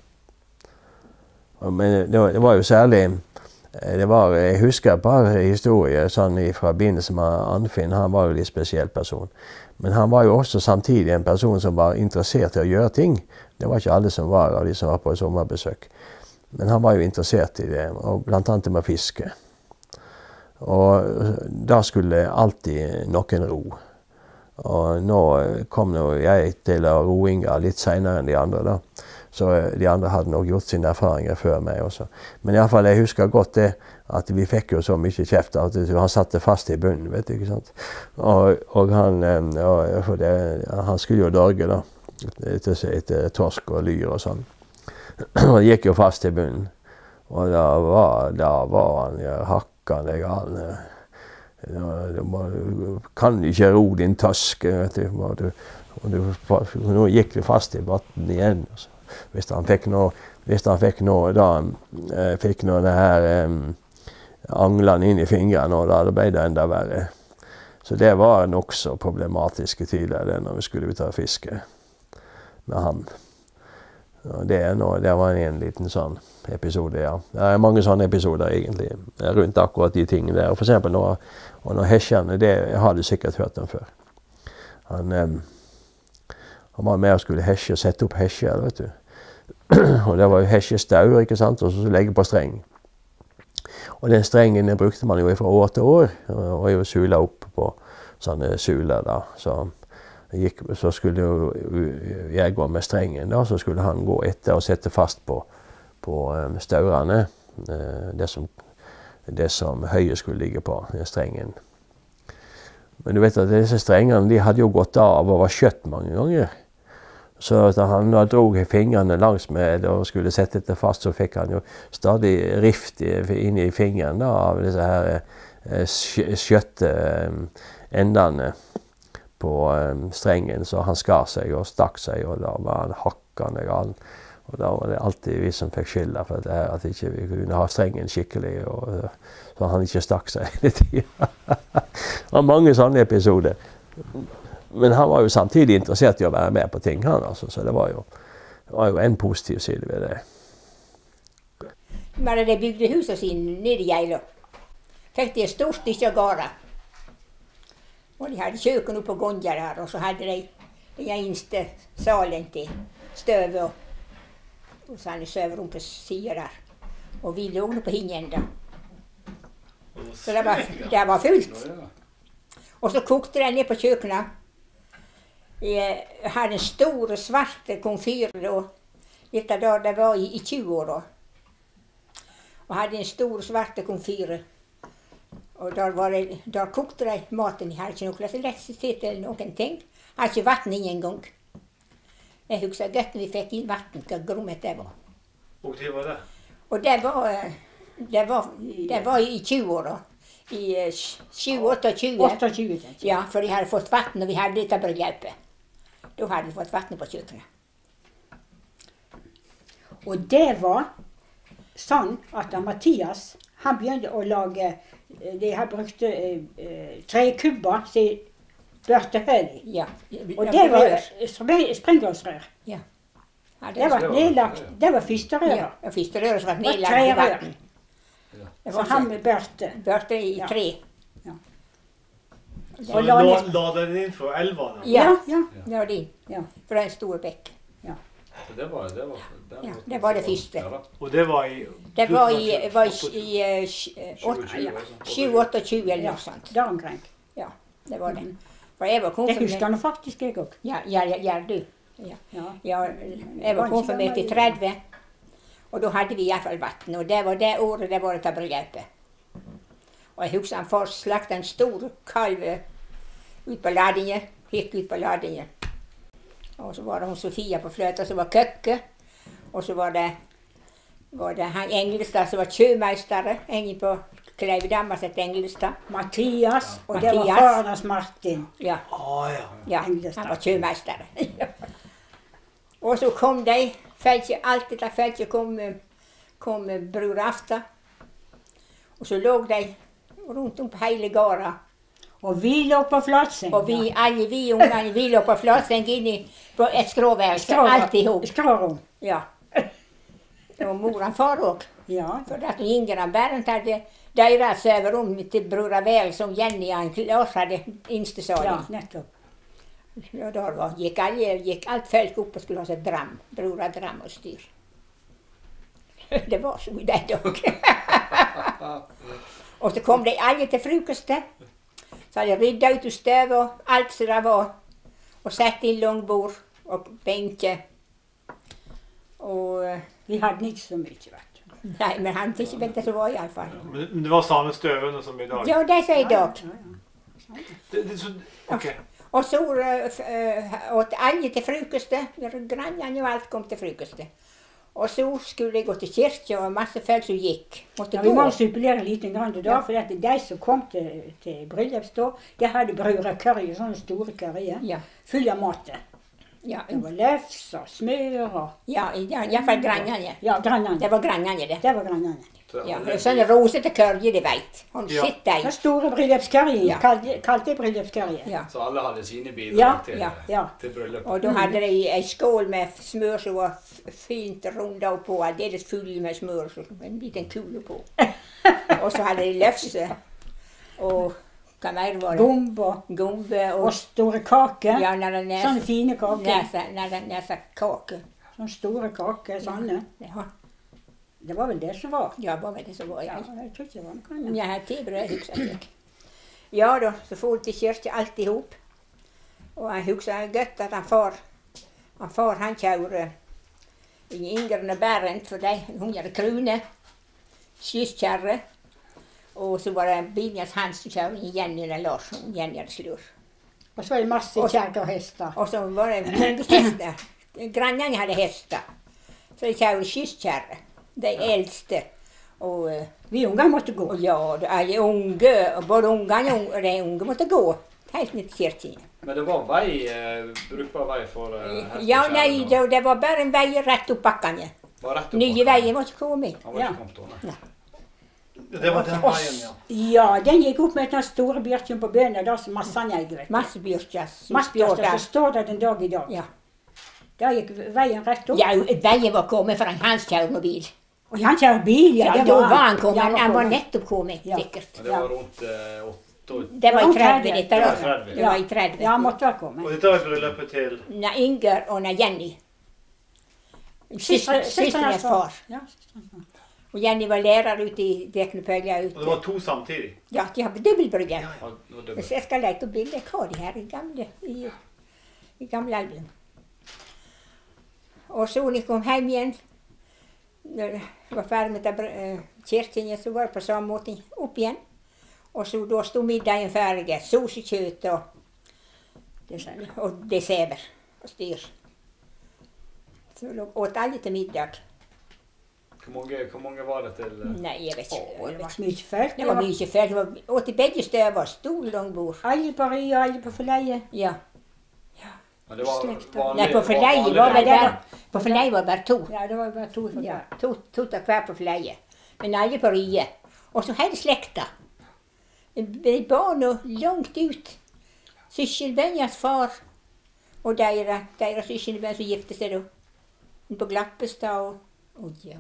G: Og, men det var, det var jo særlig, det var, jeg husker et par historier sånn fra begynnelsen med Arnfinn. Han var jo litt spesiell person. Men han var jo også samtidig en person som var interessert i å gjøre ting. Det var ikke alle som var av de som var på sommerbesøk. Men han var jo interessert i det, og blant annet med fiske. Og da skulle alltid noen ro. Og nå kom nå jeg til å ro Inga litt senere enn de andre da. Så de andre hadde nok gjort sine erfaringer før meg også. Men i alle fall, jeg husker godt det, at vi fikk jo så mye kjeft at han satte fast i bunnen, vet du, ikke sant? Og, og han, og for det, han skulle jo dorge da, etter, etter torsk og lyr og sånn. Og gikk jo fast i bunnen. Og da var, da var han ja, hakkende gal. Du må, kan ikke ro din torsk, vet du. Og du, og du, nå gikk du fast i vatten igjen, altså. Hvis han fikk noe, hvis han fikk noe, da eh, fikk noe det her eh, anglene inn i fingrene, og da ble det enda verre. Så det var nok så problematisk tidligere når vi skulle ut og fiske med han. Og det, er noe, det var en liten sånn episode, ja. Det er mange sånne episoder egentlig, rundt akkurat de tingene der. For eksempel når, og når hesjene, det har du sikkert hørt om før. Han, eh, han var med og skulle hesje, sette opp hesje, vet du. Og det var jo hesjestaur, ikke sant, og så legge på streng. Og den strengen den brukte man jo fra år til år, og jo sula opp på sånne suler da. Så, gikk, så skulle jo jeg gå med strengen da, så skulle han gå etter og sette fast på, på um, staurene, uh, det, som, det som høyet skulle ligge på, den strengen. Men du vet at disse strengene, de hadde jo gått av og var skjøtt mange ganger. Så da han drog fingrene langs med og skulle sette det fast, så fikk han jo stadig rift inn i fingeren da, av disse her eh, skjøtte eh, endene på eh, strengen. Så han skar seg og stakk seg, og da var han hakkende gal. Og da var det alltid vi som fikk skylda for det her, at ikke vi kunne ha strengen skikkelig, og, så han ikke stakk seg hele tiden. Det var mange sånne episoder. Men han var jo samtidig interessert i å være med på ting, han, altså, så det var, jo, det var jo en positiv side ved det.
H: Men de bygde huset sine nede i Geilo, fikk de et stort stykke gårde. Og de hadde kjøkken oppe på Gonja der, og så hadde de den eneste salen til støv og, og sånne søvrom på siden der. Og vi lå på hinenden da. Så det var, det var fullt. Og så kokte de ned på kjøkkenet. Jeg hadde en stor svarte komfyr da, dette da det var i, i tjue år da. Og hadde en stor svarte komfyr. Og der, var det, der kokte de maten. Jeg hadde ikke noe elektrisitet eller noen ting. Jeg hadde ikke vatten ingen gang. Jeg husker godt når vi fikk inn vatten, hva grummet det var.
C: Og det var det?
H: Og det var, det var, det var i tjue år da. I tjue åttiåtte. Ja, for de hadde fått vatten, og vi hadde dette bryllupet. Da hadde vi fått vatten på kjøkkenet.
I: Og det var sånn at Mathias, han begynte å lage, de har brukt eh, tre kubber som børte høl i.
H: Ja.
I: Og det var springgårdsrør.
H: Ja. Ja,
I: det var nedlagt, det var første røret.
H: Ja, det første røret som var nedlagt i vatten.
I: Det var han med børte.
H: Børte i
I: Ja.
H: tre.
I: Ja.
C: Så la, la den inn for elvene?
H: Ja,
I: ja,
H: det var din.
I: ja.
H: For det er en stor bekk.
J: Så det var det, var, det,
H: Ja,
J: var,
H: det var det første.
J: Ja, da.
C: Og det var i...
H: Det var i, var i, i eh,
J: tjue,
H: ja,
J: altså.
H: tjue-åttiåtte eller noe sånt.
I: Der omkring.
H: Ja, det var det. For jeg var
I: Det husker
H: konfirmert...
I: han faktisk jeg også.
H: Ja, ja, ja, ja, du. Ja.
I: Ja.
H: Ja, jeg var konfirmert i tretti, og da hadde vi i hvert fall vatten. Og det var det året det var til bryllupet. Og jeg husker han far slaktet en stor kalv ut på ladingen, helt ut på ladingen. Og så var det hun Sofia på fløta som var køkke, og så var det var det han Engelstad som var kjømeister inne på Kleivdamma sitt Engelstad.
I: Mathias, og det
H: Mathias.
I: var faren hans Martin.
H: Ja.
C: Å ja.
H: Ja,
I: Engelstad.
H: han var kjømeister. Og så kom de, Feldtje, alltid da Feldtje kom, kom bror Afta. Og så lå de rundt om på hele gårda.
I: Og vi lå på Flatseng.
H: Og vi, alle vi ungene, vi lå på Flatseng inne på et skråværelse, alt i hop.
I: Skrårom.
H: Ja. Og mor og far òg.
I: Ja.
H: For at Inger og Bernt hadde deres soverom til bror Vel, som Jenny og Lars hadde innste salen.
I: Ja, nettopp.
H: Ja, der var, gikk, alle, gikk alt folk opp og skulle ha seg dram. Bror og dram og styr. Det var så i den dag. Og så kom de alle til frokostet. Så hadde de ryddet ut av støv og alt som det var. Og satt inn langbord og benke. Og
I: vi hadde ikke så mye, vet du.
H: Nei, men han fikk ikke vite det som var i alle fall.
C: Men, men det var samme støvene som i dag?
H: Ja, det sa i dag.
I: Ja, ja, ja.
C: Det, det, så, ok.
H: Og så uh, åt alle til frokostet. Grannene og alt kom til frokostet. Og så skulle jeg gå til kirke, og masse folk som gikk. Måtte
I: Ja,
H: gå.
I: vi må supplere litt grann da,
H: Ja.
I: for at de som kom til, til bryllupsdag, de hadde brødre curry, sånne store curryer,
H: Ja.
I: full av mat.
H: Ja,
I: Det var lefs og smør og...
H: ja, i ja, i hvert fall grannene.
I: Ja, grannene.
H: Det var grannene, det.
I: Det var grannene.
H: Ja, sånne rosete kørje, de vet. Hun
C: Ja.
H: sitter
I: Den
H: i.
I: store bryllupscurryen,
H: Ja.
I: kalte kalte jeg bryllupscurryen.
H: Ja.
J: Så alle hadde sine
I: Ja,
J: bidrag til,
I: ja, ja.
J: til bryllup.
H: Og da hadde de ei skål med smør som var f- fint runda på, aldeles full med smør, så en liten kule på. Og så hadde de løfse, og hva mer var det?
I: Gombe
H: Gombe og
I: og store kaker.
H: ja, når det
I: Sånne
H: nese,
I: fine kaker.
H: nese, når det nese kake.
I: Sånne store kaker, sånne.
H: Ja,
I: Det var vel det som var.
H: ja, hva var det som var?
I: Ja,
H: Ja,
I: jeg tror ikke det var noe annet.
H: jeg har tebrød, jeg husker ikke. Ja da, så for til kirke alt i hop. Og jeg husker godt at han far, han far han kjørte Ingrid og Bernt, for de, hun hadde krone, skysskjærre. Og så var det bilen hans som kjørte Jenny og Lars, og Jenny hadde slur.
I: Og så var det masse
H: Og så-
I: kjerker og hester.
H: Og så var det mange hester. Grannene hadde hester. Så de kjørte skysskjærre, de eldste. Og eh,
I: Vi unger måtte gå.
H: Og ja, det er de unge, og både ungene og de unge måtte gå helt ned til kirken.
J: Men det var vei, eh, brukbar vei for eh, hest og
H: Ja,
J: kjerre
H: nei,
J: nå.
H: det, det var bare en vei rett opp bakkene.
J: Var rett opp
H: Nye
J: bakken.
H: veier måtte komme i.
J: Han var
I: Ja.
J: ikke kommet stående.
C: Det var den veien, ja.
I: Ja, den gikk opp med den store bjørken på bønene, der som Massan eier, vet du.
H: Masse bjørker som
I: Masse
H: står
I: bjørker,
H: der.
I: så står det den dag i dag.
H: Ja.
I: Der gikk veien rett opp.
H: Ja, veien var kommet for en hans kjørte bil.
I: Og han kjører bil, ja.
H: Ja,
I: det
H: da var han kommet.
I: Ja,
H: Han var
I: kommet.
H: nettopp kommet,
I: Ja.
H: sikkert.
J: Men det var rundt eh, åtte
H: Det var i
I: Rundt
H: tredve,
I: tredve.
H: dette
J: Ja,
H: da.
J: tredve.
H: Det var i tredve.
I: Ja, han måtte være kommet.
C: Og dette var bryllupet til
H: Nei, Inger og nei, Jenny.
I: Søstre-
H: Søstrenes far.
I: Ja, søstrenes far.
H: Og Jenny var lærer ute i Deknepølja
C: Og det var
H: ute.
C: to samtidig?
H: Ja, de hadde dobbeltbryllup.
J: Ja, det var dobbelt.
H: Hvis jeg skal lete opp bilder, hva har de her i gamle, i, i gamle album. Og så når jeg kom hjem igjen, når jeg var ferdig med det, uh, kirken, så var det på samme måte opp igjen. Og så da stod middagen ferdig, sosekjøtt og, og deseber og styr. Så lå- åt alle til middag.
J: Hvor mange, hvor mange var det til eh,
H: Nei, jeg vet ikke.
I: Å,
H: Jeg
I: det
H: vet
I: var
H: ikke.
I: mye folk.
H: Det var mye før. Det var åt i begge steder, stor langbord.
I: Alle på Rya, alle på Forleie.
H: Ja.
J: Men det var
I: Slekta.
J: vanlig-
H: Nei, på Forleie
J: vanlig-
H: var vel
I: det var-
H: bare, på Forleie var bare to.
I: Ja, det var bare to for
H: Ja,
I: hver.
H: to, to av hver på Forleie. Men alle på Rye. Og så hele slekta. De barna langt ut. Sysselbenjas far og deres, deres sysselbenn som gifte seg da. På Glappestad og, og ja.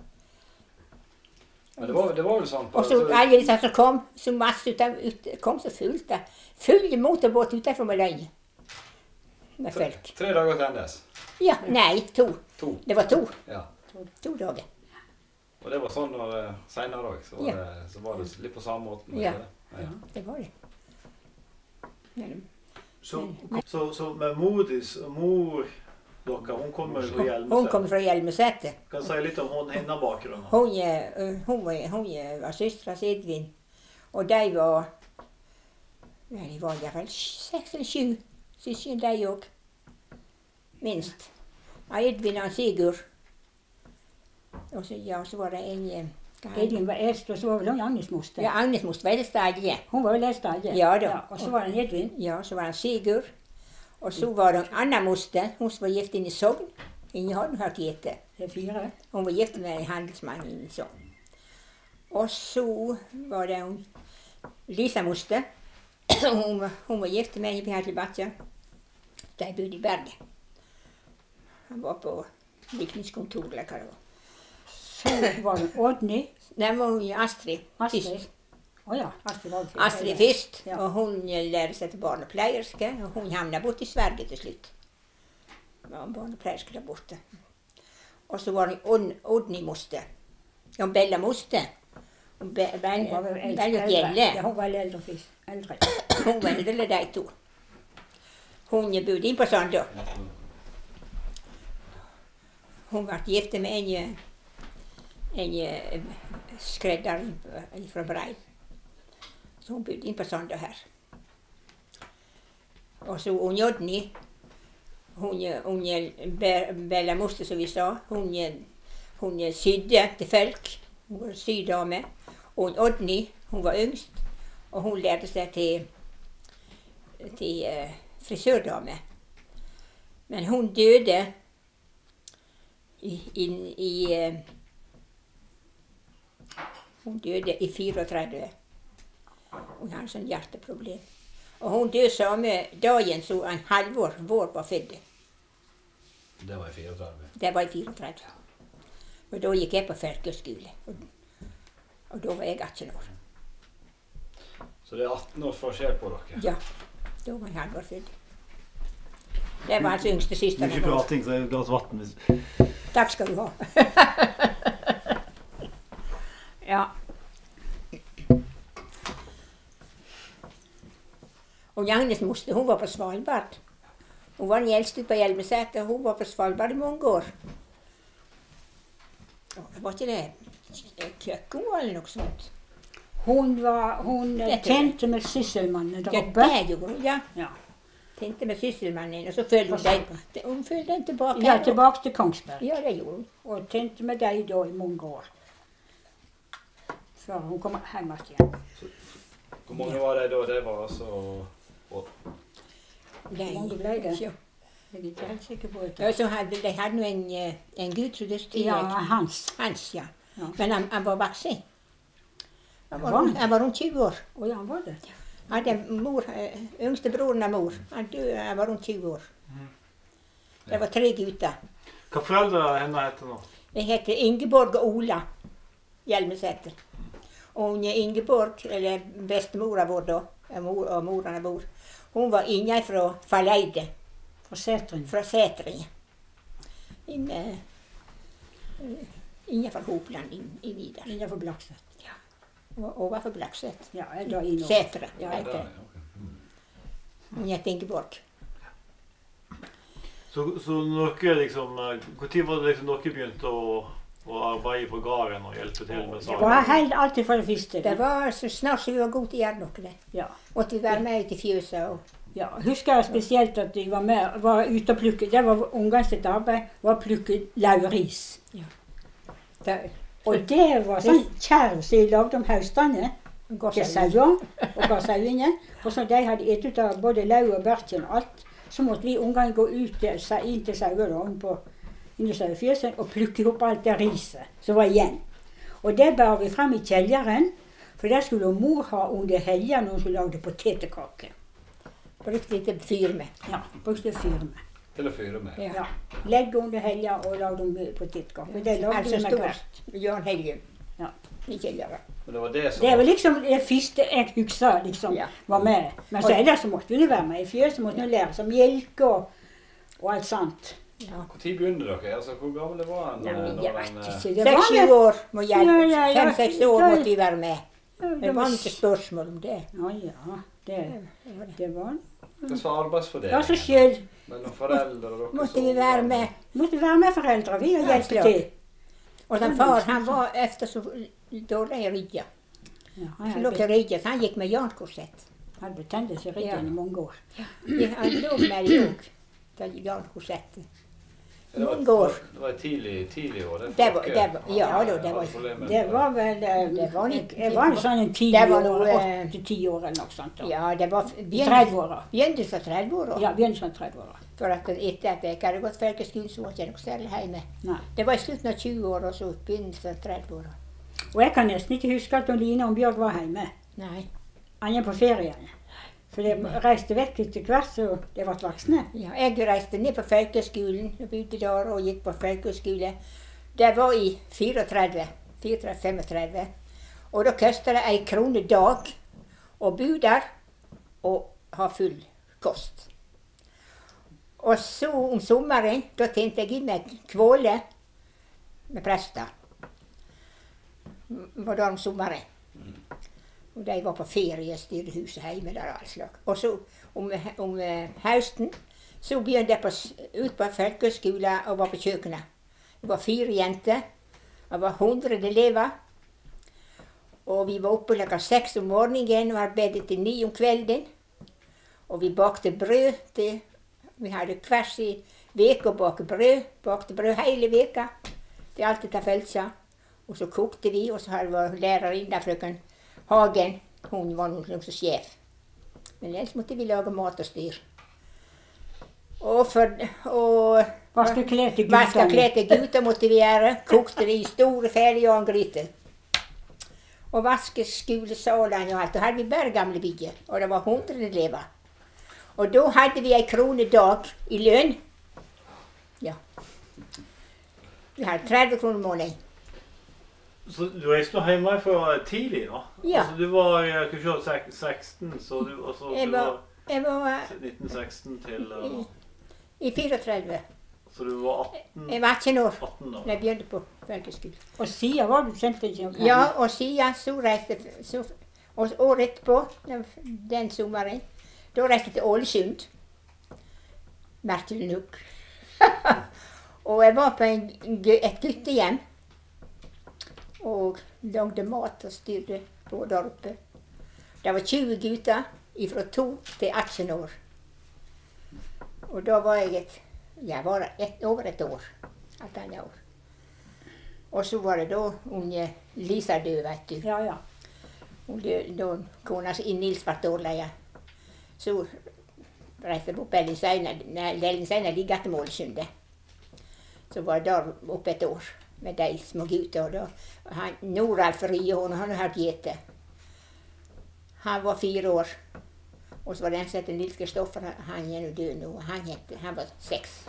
J: Men det var, det var vel sånn på
H: Og så alle disse som kom, så masse ut, av- ut, kom så fullt av. Full motorbåt utenfor med løgn. Med folk.
J: Tre dager til Endes.
H: Ja, nei, to.
J: To.
H: Det var to.
J: Ja.
H: To dager.
J: Og det var sånn når det senere òg, så, var
H: Ja.
J: det- så var det litt på samme måte.
H: Ja.
J: Ja.
H: Det var det. Men,
C: Så, så, så med mor dis, mor dere, hun kommer fra
H: Hun
C: Hjelmeset.
H: kom fra Hjelmeseter.
C: Kan du si litt om hun, hennes bakgrunn?
H: Hun, eh, hun, var- hun var søstera til Edvin. Og de var ja, de var iallfall seks eller sju søsken, de òg. Minst. Ja, Edvin og Sigurd. Og så, ja, så var det en eh, hva heter
I: Edvin var eldst, og så var vel hun Agnes moster.
H: Ja, Agnes moster var eldst av alle.
I: Hun var vel eldst av alle.
H: Ja da.
I: Ja, og så var det en Edvin.
H: Ja, så var det Sigurd. Og så var det en annen moster, hun som var gift inn i Sogn. Ingen hadde hørt gjette.
I: Det er fire.
H: Hun var gift med en handelsmann inn i Sogn. Og så var det hun Lisa moster. hun, var, hun var gift med en på Hertlebakke. De bodde i Bergen. Han var på likningskontoret eller hva det var.
I: Så var det Odny.
H: Den var hun Astrid.
I: Astrid.
H: Først.
I: Å ja, Astrid var det først.
H: Astrid først.
I: Ja.
H: Og hun lærte seg til barnepleierske. Og hun havna borte i Sverige til slutt. Var barnepleierske der borte. Og så var det Od Odny moster. Ja, Bella moster. Hun Be Be
I: Hun var vel eldst-
H: Bella
I: eldre.
H: Gjelle.
I: Ja, hun var eldre først. Eldre.
H: Hun var eldre enn de to. Hun bodde inn på Sandå. Hun ble gift med en, en eh, skredder fra Breil. Så hun bodde inn på Sandå her. Og så hun Jodny, hun, hun Be- Bella moster som vi sa, hun, hun sydde til folk. Hun var sydame. Og hun Odny, hun var yngst, og hun lærte seg til, til uh, frisørdame. Men hun døde i, i, i uh, Hun døde i fireogtredve. Hun hadde sånn hjerteproblem. Og hun døde samme dagen som en Halvor vår var født.
J: Det var i fireogtredve.
H: Det var i fireogtredve. Og da gikk jeg på folkeskole. Og, og da var jeg atten år.
J: Så det er atten års forskjell på dere?
H: Ja, da var jeg Halvor født. Det var hans yngste søster.
C: Mye prating, så er det et glass vann. hvis-
H: Takk skal du ha. Ja. Og Agnes moster, hun var på Svalbard. Hun var den eldste på Hjelmeseter, hun var på Svalbard i mange år. Og det var ikke det køkken eller noe sånt.
I: Hun var, hun
H: Det tror jeg.
I: tjente med sysselmannen der
H: Ja,
I: oppe.
H: det gjorde hun, ja.
I: Ja.
H: Tenkte med sysselmannen, og så følte hun den, hun følte den tilbake.
I: Ja,
H: her, og-
I: tilbake til Kongsberg.
H: Ja, det gjorde hun.
I: Og tjente med deg da i mange år. Før hun kom hjem igjen.
J: Hvor mange var det da? Det var altså og,
H: Nei,
I: mange ble det?
H: ja.
I: Jeg er ikke helt sikker på det.
H: Ja, så hadde, de hadde nå en, eh, en gutt som det stod
I: Ja, Hans.
H: Hans, ja.
I: Ja.
H: Men han, han var voksen. Han var,
I: Var han?
H: han var rundt tjue år.
I: Å ja, han var det.
H: Han hadde mor, eh, yngste broren av mor. Han døde, han var rundt tjue år. Det var tre gutter.
C: Hva foreldre henne heter nå?
H: De heter Ingeborg og Ola Hjelmeseter. Og hun Ingeborg, eller bestemora vår da, og mor, og moren vår, hun var inne fra Falleide,
I: Fra Sætren.
H: fra Sætring. Inne, eh, innenfor Hopland, inn, inn i der.
I: Innenfor Blakset.
H: Og overfor Blakset.
I: Ja, eller i nord.
H: Sætre
I: Ja,
H: heter det. Hun het Ingeborg.
C: Så, så dere liksom Når var det liksom dere begynte å, å arbeide på gården og hjelpe til med
I: Det
C: saker?
I: var helt alltid fra det første.
H: Det var så snart som vi var gode til å gjøre noe. Det.
I: Ja.
H: Måtte vi være med ut i fjøset. Og
I: Ja, husker jeg spesielt at de var med, var ute og plukke, det var ungene sitt arbeid, var å plukke lauris.
H: det,
I: Og det var sånn kjerv som de lagde om høstene
H: går
I: til
H: seg ut.
I: sauer og ga sauene. Og så de hadde et ut av både lau og berken og alt, så måtte vi ungene gå ut til, sa- inn til sauer da, inn på inn i sauefjøsen og plukke opp alt det riset som var igjen. Og det bar vi frem i kjelleren, for der skulle mor ha under helga når hun skulle lage potetkaker.
H: Brukte litt fyr med.
I: Ja, brukte fyr med.
J: til å fyre med.
H: Ja.
I: Ja. Legge under helga og lage dem potetkaker. Det lagde
H: Altså
I: vi med
H: stort.
I: hvert.
H: Jørn Helgen.
I: Ja.
H: I kjelleren.
J: Men det var det som
I: Det var liksom det første jeg husker liksom,
H: Ja.
I: var med. Men så ellers så måtte vi jo være med i fjøset, måtte vi lære som melk og, og alt sånt.
J: Når begynte dere? Altså, hvor gamle var han?
I: Nei, men
J: når
I: jeg
J: han,
I: vet
J: eh,
I: ikke. Det var
H: Seks-sju
I: med.
H: år må
I: Ja,
H: hjelpe.
I: ja, ja.
H: Fem-seks år
I: Ja.
H: måtte vi være med.
I: Ja,
H: Det var ikke spørsmål om det.
I: Ja, ja. Det, det var
J: Hva var arbeidsfordeling?
I: Ja, så sjøl
J: Mellom foreldre og dere
H: Måtte vi være med.
I: måtte være med foreldre. Vi og
H: Ja,
I: hjelpe
H: klart.
I: til.
H: Og den far han var efter så dårlig i ryggen.
I: Ja,
H: Så
I: han
H: lå
I: hadde,
H: til ryggen, så han gikk med jernkorsett.
I: hadde betennelse i ryggen
H: Ja.
I: i mange år.
H: Ja, Han lå med det òg, det jernkorsettet.
J: Det var,
H: Mange år.
J: det var tidlig, tidlig år. Det,
H: Det var, det var, ja, da, det var,
I: Det var vel eh,
H: det var
I: jeg,
H: ikke-
I: jeg var sånn en ti
H: Det var
I: år,
H: noe, eh,
I: åtte til ti år eller noe sånt. Da.
H: ja, det var
I: tretti-åra.
H: begynnelsen av tretti-åra.
I: Ja, begynnelsen av tretti-åra.
H: For at etter at jeg hadde gått folkeskolen, så var det ikke noe særlig hjemme.
I: Nei.
H: Det var i slutten av tjue-åra, og så begynnelsen av tretti-åra.
I: Og jeg kan nesten ikke huske at Line og Bjørg var hjemme.
H: Nei.
I: Han er på ferie. For de reiste vekk etter hvert så de ble voksne.
H: Ja, jeg reiste ned på folkeskolen og bodde der og gikk på folkeskole. Det var i fireogtretti, fireogtretti femogtretti. Og da kostet det ei krone dag å bo der og ha full kost. Og så om sommeren, da tjente jeg inn meg kvåle med prester. Var der om sommeren. Og de var på ferie, styrte huset hjemme der og all slag. Og så om, om eh, høsten så begynte jeg på, s- ut på folkeskole og var på kjøkkenet. Det var fire jenter. Det var hundre elever. Og vi var oppe klokka seks om morgenen og arbeidet til ni om kvelden. Og vi bakte brød til Vi hadde hver sin uke å bake brød. Bakte brød hele veka til alt etter følelser. Og så kokte vi, og så hadde vi lærerinne, frøken Hagen. Hun var noen som sjef. Men ellers måtte vi lage mat og styr. Og for og
I: Vaske klær til
H: Vaske
I: guttene.
H: klær til gutter måtte vi gjøre. Kokte vi i store ferdigjerngryter. Og vaske skolesalene og alt. Da hadde vi bare gamle bygger. Og det var hundre elever. Og da hadde vi ei krone dag i lønn. Ja. Vi hadde tretti kroner måneden.
C: Så du reiste nå hjemmefra tidlig, da?
H: Ja.
C: Altså, du var jeg kan se, sek- seksten, så du, altså,
H: Jeg
C: du
H: var,
C: var
H: jeg var
C: nitten seksten til uh,
H: i fireogtretti.
C: Så du var atten,
H: Jeg var atten år
C: atten da?
H: da jeg begynte på folkeskolen.
I: Og siden var du kjent ikke noe.
H: Ja, og siden så reiste så, Og året etterpå, den, den sommeren, da reiste jeg til Ålesund. Merkelig nok. Og jeg var på en, gu- et guttehjem. Og lagde mat og styrte på der oppe. Det var tjue gutter fra to til atten år. Og da var jeg et, jeg var et, over et år. Et annet år. Og så var det da unge Lisa død, vet du.
I: Ja, ja.
H: Hun døde da kona i Nils ble dårlig. Så reiste jeg opp Ellingsøyna, ligger til Målsundet. Så var jeg der oppe et år med de små gutta. Og da, han, Noralf Ryehorn, han har gjete. Han var fire år. Og så var det en som het Nils Kristoffer, han er nå død nå. Han, het, han var seks.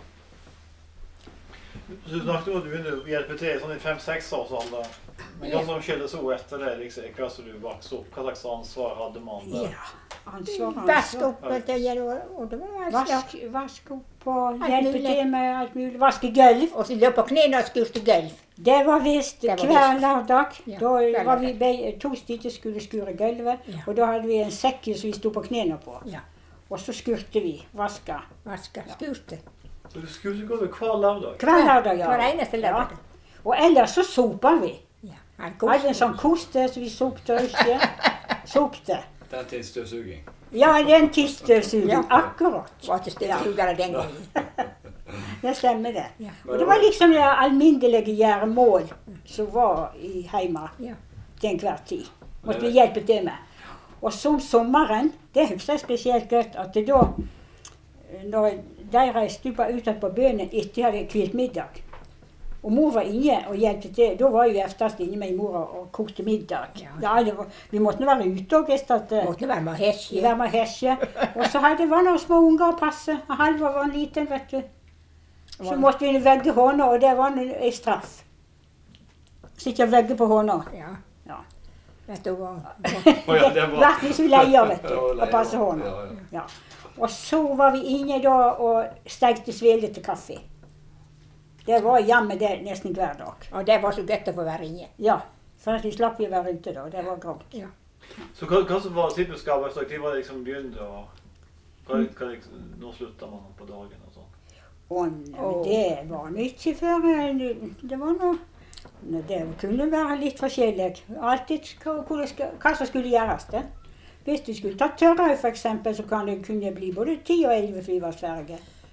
C: Så du snakket om at du begynte å hjelpe til sånn i fem-seks års alder. Men hva som skjedde så etter det, liksom, hva som du vokste opp, hva slags ansvar hadde man der?
I: Ja, ansvar,
H: Vask
I: ansvar.
H: opp alt det gjør, og det var alt
I: Vask,
H: slag.
I: vask opp og
H: Alt
I: hjelpe
H: mulig.
I: til med alt mulig. Vaske gulv.
H: Og så lå på knærne og skurte gulv.
I: Det var visst
H: Det var
I: hver
H: visst.
I: lørdag.
H: Ja,
I: Da
H: hver
I: var vi
H: lørdag.
I: be- to stykker skulle skure gulvet.
H: Ja.
I: Og da hadde vi en sekk som vi sto på knærne på.
H: Ja.
I: Og så skurte vi. Vaska.
H: Vaska, skurte.
C: Så du skulle gå over hver lørdag?
I: Hver lørdag, ja.
H: Hver eneste lørdag.
I: Og ellers så sopa vi.
H: Ja. Han
I: Hadde en
H: koste.
I: sånn koste som vi sopte og ikke. Sopte.
J: Den til støvsuging.
I: Ja, den tidsstøvsuging.
H: Ja.
I: Akkurat.
H: Var til støvsugere den gangen.
I: Det stemmer det.
H: Ja.
I: Og det var liksom det alminnelige gjøremål som var i heima
H: Ja.
I: til enhver tid. Måtte vi hjelpe til med. Og så om sommeren, det husker jeg spesielt godt, at det da, når de reiste bare ut på bønnen etter de hadde hvilt middag, og mor var inne og hjelpte til, da var jo oftest inne med mor og kokte middag.
H: Ja.
I: Da alle var, vi måtte nå være ute og gest at eh,
H: Måtte være med
I: vi
H: hesje.
I: var med hesje. Og så hadde det var noen små unger å passe. Halvor var en liten, vet du. Så måtte vi vegge hånda, og det var en en straff. Sitte og vegge på hånda.
H: Ja.
I: Ja.
H: Vet du hva?
J: Å ja, det var-
I: Vært liksom leia, vet du,
J: Ja,
I: å
J: leia,
I: passe hånda.
J: ja, ja.
I: Ja. Og så var vi inne da og stekte svele til kaffe. Det var jammen det nesten hver dag.
H: Og det var så godt å få være inne.
I: Ja, for at vi slapp vi å være ute da. Det var godt.
H: Ja.
C: Så hva, hva som var typisk arbeidsdag? Når var det liksom begynte å hva, hva, liksom, Når slutta man på dagen og sånn?
I: Og n-
H: Åh.
I: det var nå ikke før eh, det var noe Nei, det kunne være litt forskjellig. Alltid hva, hvor det skal, hva som skulle gjøres. Det. Hvis du skulle ta tørrøy for eksempel, så kan det kunne bli både ti og elleve før vi var ferdige.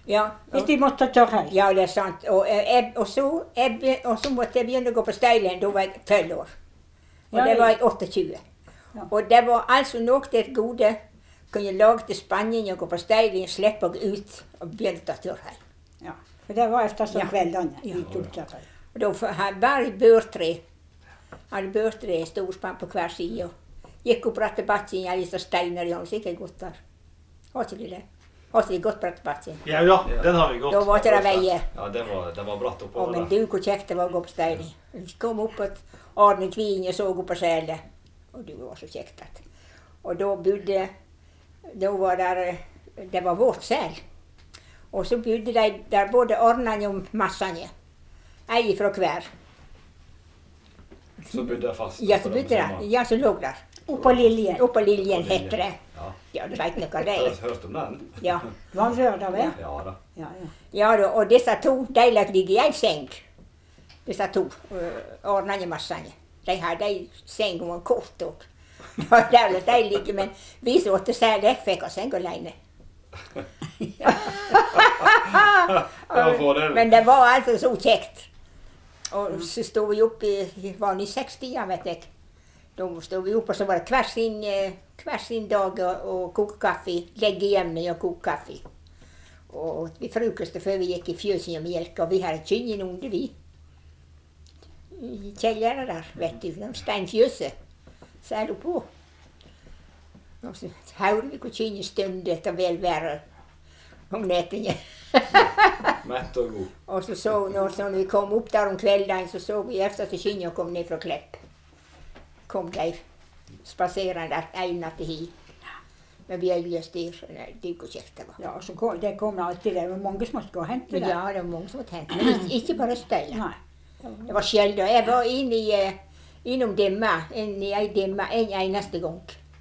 H: Ja.
I: Hvis de måtte tørre.
H: Ja, det er sant. Og, jeg, og, så, jeg, og så måtte jeg begynne å gå på Steilen, da var jeg tolv år. Og
I: Ja,
H: det
I: det-
H: var jeg åttetjue.
I: Ja.
H: Og det var altså noe til et gode. Kunne lage til spenning og gå på Steilen, slippe å gå ut og begynne å tørre.
I: Ja. For det var efter sånn
H: Ja.
I: kveldene.
H: Ja.
I: Vi tok tørre.
H: Og da f- hadde bare børtre. Hadde børtre storspann på hver side. Og gikk opp Rattebakken, jeg litt steiner i hånden, så gikk jeg godt der. Har ikke de det? Har ikke de gått på Rattebakken?
C: Ja da, den har vi gått.
H: Da var ikke det veier.
J: Ja, det var, det var bratt
H: Å,
J: oppover
H: men
J: der.
H: du, hvor kjekt det var å gå på Steilen. Vi kom opp på Arne Kvin og så opp på Sæle. Og du var så kjekt. At. Og da bodde, da var der, det var vårt sel. Og så bodde de der både Arnane og Massane. Ei fra hver.
J: Så bodde jeg fast.
H: Ja, så bodde der. Ja, så lå der.
I: Oppå Liljen.
H: Oppå Liljen heter det.
J: Ja.
H: Ja, du vet noe av
J: Har
H: det.
J: du hørt om den?
H: Ja.
I: Du har hørt av det?
J: Ja da.
I: Ja, ja.
H: Ja da, og disse to, de lagt ligge i ei seng. Disse to, uh, Arnane og Massane. De hadde ei seng om en kort år. Der lot de ligge, men vi som åtte særlig fikk oss seng alene.
J: Det var fordelen.
H: Men det var altså så kjekt. Og så stod vi opp i, det var i sekstida, vet jeg. Da stod vi opp, og så var det hver sin, eh, hver sin dag å å koke kaffe. Legge hjemme og koke kaffe. Og vi frokostet før vi gikk i fjøsen og melk, og vi hadde kyngen under, vi. I kjelleren der, vet du. De steinfjøset. Så er det på. Og så hørte vi hvor kyngen stundet og velvære om nettene.
J: Mett og god.
H: Og så så når, så når vi kom opp der om kvelden, så så vi efter at kyngen kom ned fra Klepp. Kom de spaserende en natt i hi. Med bjølgestyr. Det hvor kjekt det var.
I: Ja, og så kom, det kom alltid, det var mange som måtte gå og hente det.
H: Ja, det var mange som hadde hentet. Men ikke, ikke bare Steilen.
I: Nei.
H: Det var sjelden. Jeg var inne i, eh, innom dimma, inn i ei dimma en eneste gang.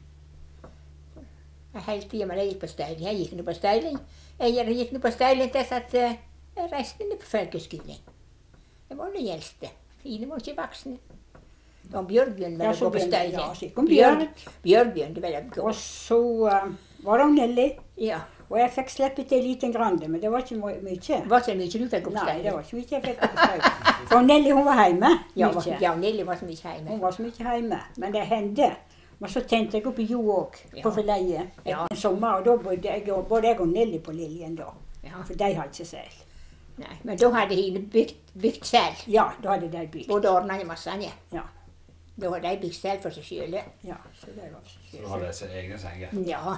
H: Hele tida men jeg gikk på Steilen. Jeg gikk nå på Steilen. Jeg gikk nå på Steilen til at eh, jeg reiste ned på folkeskolen. Jeg var den eldste. Ine var ikke voksne. Det var Bjørgbjørn
I: Ja,
H: ville
I: så
H: gå på
I: begynte-
H: Steilen.
I: ja, så kom Bjørg.
H: Bjørgbjørn ville gå.
I: Og så uh, var det Nelly.
H: Ja.
I: Og jeg fikk slippe til liten grande, men det var ikke my- mye.
H: Var ikke mye du fikk opp
I: Nei,
H: Steilen?
I: det var ikke mye jeg fikk opp Steilen. For Nelly, hun var hjemme.
H: Ja,
I: mye.
H: ja, Nelly var så mye hjemme.
I: Hun var så mye hjemme. Men det hendte. Men så tente jeg opp i Jo òg, på
H: Ja.
I: Forleie.
H: Ja.
I: En sommer, og da bodde jeg, og både jeg og Nelly på Liljen da.
H: Ja.
I: For de hadde ikke sel.
H: Nei, men da hadde hine bygd, bygd sel.
I: Ja, da hadde de bygd.
H: Både Arnane og Massane.
I: Ja.
H: Da hadde de bygd sel for seg sjøl.
I: Ja, så det var så
J: Så du hadde sine egne senger.
H: Ja.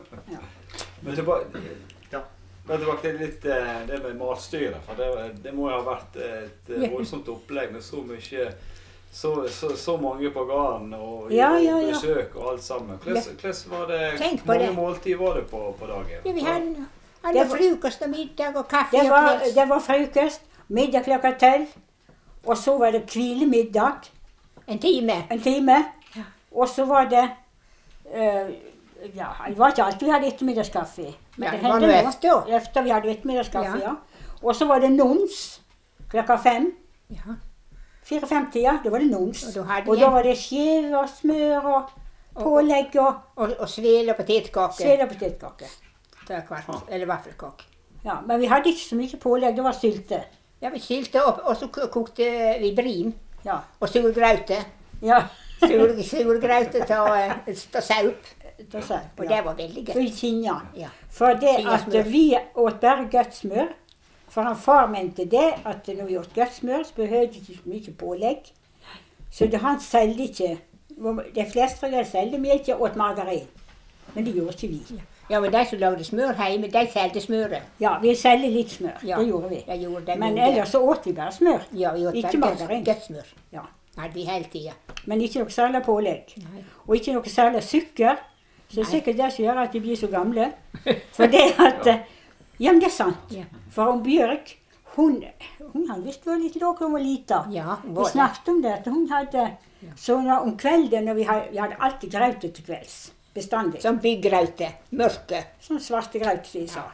J: Men tilbake, ja. Men tilbake til litt eh, det med matstyret. For det, det må jo ha vært et eh, voldsomt opplegg med så mye så, så, så mange på gården og,
I: Ja, ja,
J: og
I: ja.
J: besøk og alt sammen. Hvordan, hvordan var det,
H: Tenk på
J: mange
H: det.
J: måltid var det på, på dagen?
H: Ja, vi hadde,
I: Det
H: hadde
I: var-
H: frokost og middag og kaffe
I: Det
H: og
I: var,
H: kvelds.
I: det var frokost, middag klokka tolv, og så var det hvilemiddag
H: En time.
I: en time.
H: Ja.
I: Og så var det eh, Ja, det var ikke alltid vi hadde ettermiddagskaffe.
H: Ja, det
I: hendte
H: var noe
I: nå.
H: efter.
I: Efter vi hadde ettermiddagskaffe,
H: Ja.
I: ja. Og så var det nons klokka fem.
H: Ja.
I: Fire-fem-tida, da var det nons.
H: Og da hadde
I: Og
H: vi-
I: da var det skive og smør og pålegg og
H: Og, og svele og potetkake.
I: svele og potetkake.
H: til hvert, Eller vaffelkake.
I: Ja, men vi hadde ikke så mye pålegg, det var sylte.
H: Ja, vi sylte opp, og så ko- kokte vi brim.
I: Ja.
H: Og surgraute.
I: Ja.
H: Sur, surgraute til saup.
I: Da sa jeg,
H: Og
I: ja.
H: det var veldig
I: For i
H: godt.
I: Kinja.
H: Ja.
I: For det at
H: Kinjasmør.
I: vi åt bare godt smør. For han far mente det at når vi åt godt smør, så behøvde vi ikke så mye pålegg. Så det, han selgde ikke. De fleste av oss selgde mye ikke åt margarin. Men det gjorde ikke vi.
H: Ja, men de som lagde smør hjemme, de solgte smøret.
I: Ja, vi selger litt smør.
H: Ja,
I: Det gjorde vi.
H: det gjorde de
I: Men
H: jo det.
I: ellers så åt vi bare smør.
H: Ja, vi åt
I: ikke
H: bare godt-
I: margarin.
H: godt smør.
I: Ja.
H: Hadde vi hele tida.
I: Men ikke noe særlig pålegg.
H: Nei.
I: Og ikke noe særlig sukker. Så det er
H: Nei.
I: sikkert det som gjør at de blir så gamle. For det at eh, Ja, men det er sant.
H: Ja.
I: For om Bjørk, hun, hun hadde visst vært litt lav da hun var lita.
H: Ja, hun
I: Vi
H: var det.
I: snakket om det, at hun hadde Så når, om kvelden når vi hadde, vi hadde alltid graute til kvelds. Bestandig.
H: Som byggraute. Mørke.
I: Sånn svarte graut, som de sa.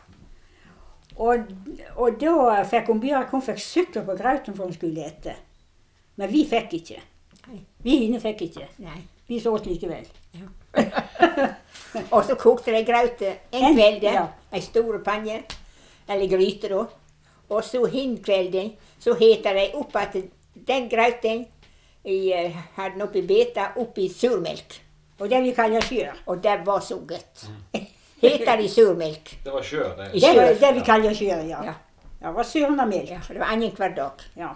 I: Og, og da fikk hun Bjørk hun fikk sukker på grauten for hun skulle ete. Men vi fikk ikke.
H: Nei.
I: Vi inne fikk ikke.
H: Nei.
I: Vi så åt likevel.
H: Og så kokte de graute en
I: En-
H: kveld.
I: ja.
H: Ei stor panne. eller gryte da. Og så hin kvelden, så heter de opp at den grauten, jeg hadde den oppi beta, oppi surmelk.
I: Og det vi kaller skjør.
H: Og det var så godt. Heter det surmelk.
J: Det var skjør, det.
I: Det var det vi kaller skjør, ja.
H: Ja.
I: Det var surnamelk.
H: Ja, det var annen hver dag.
I: Ja.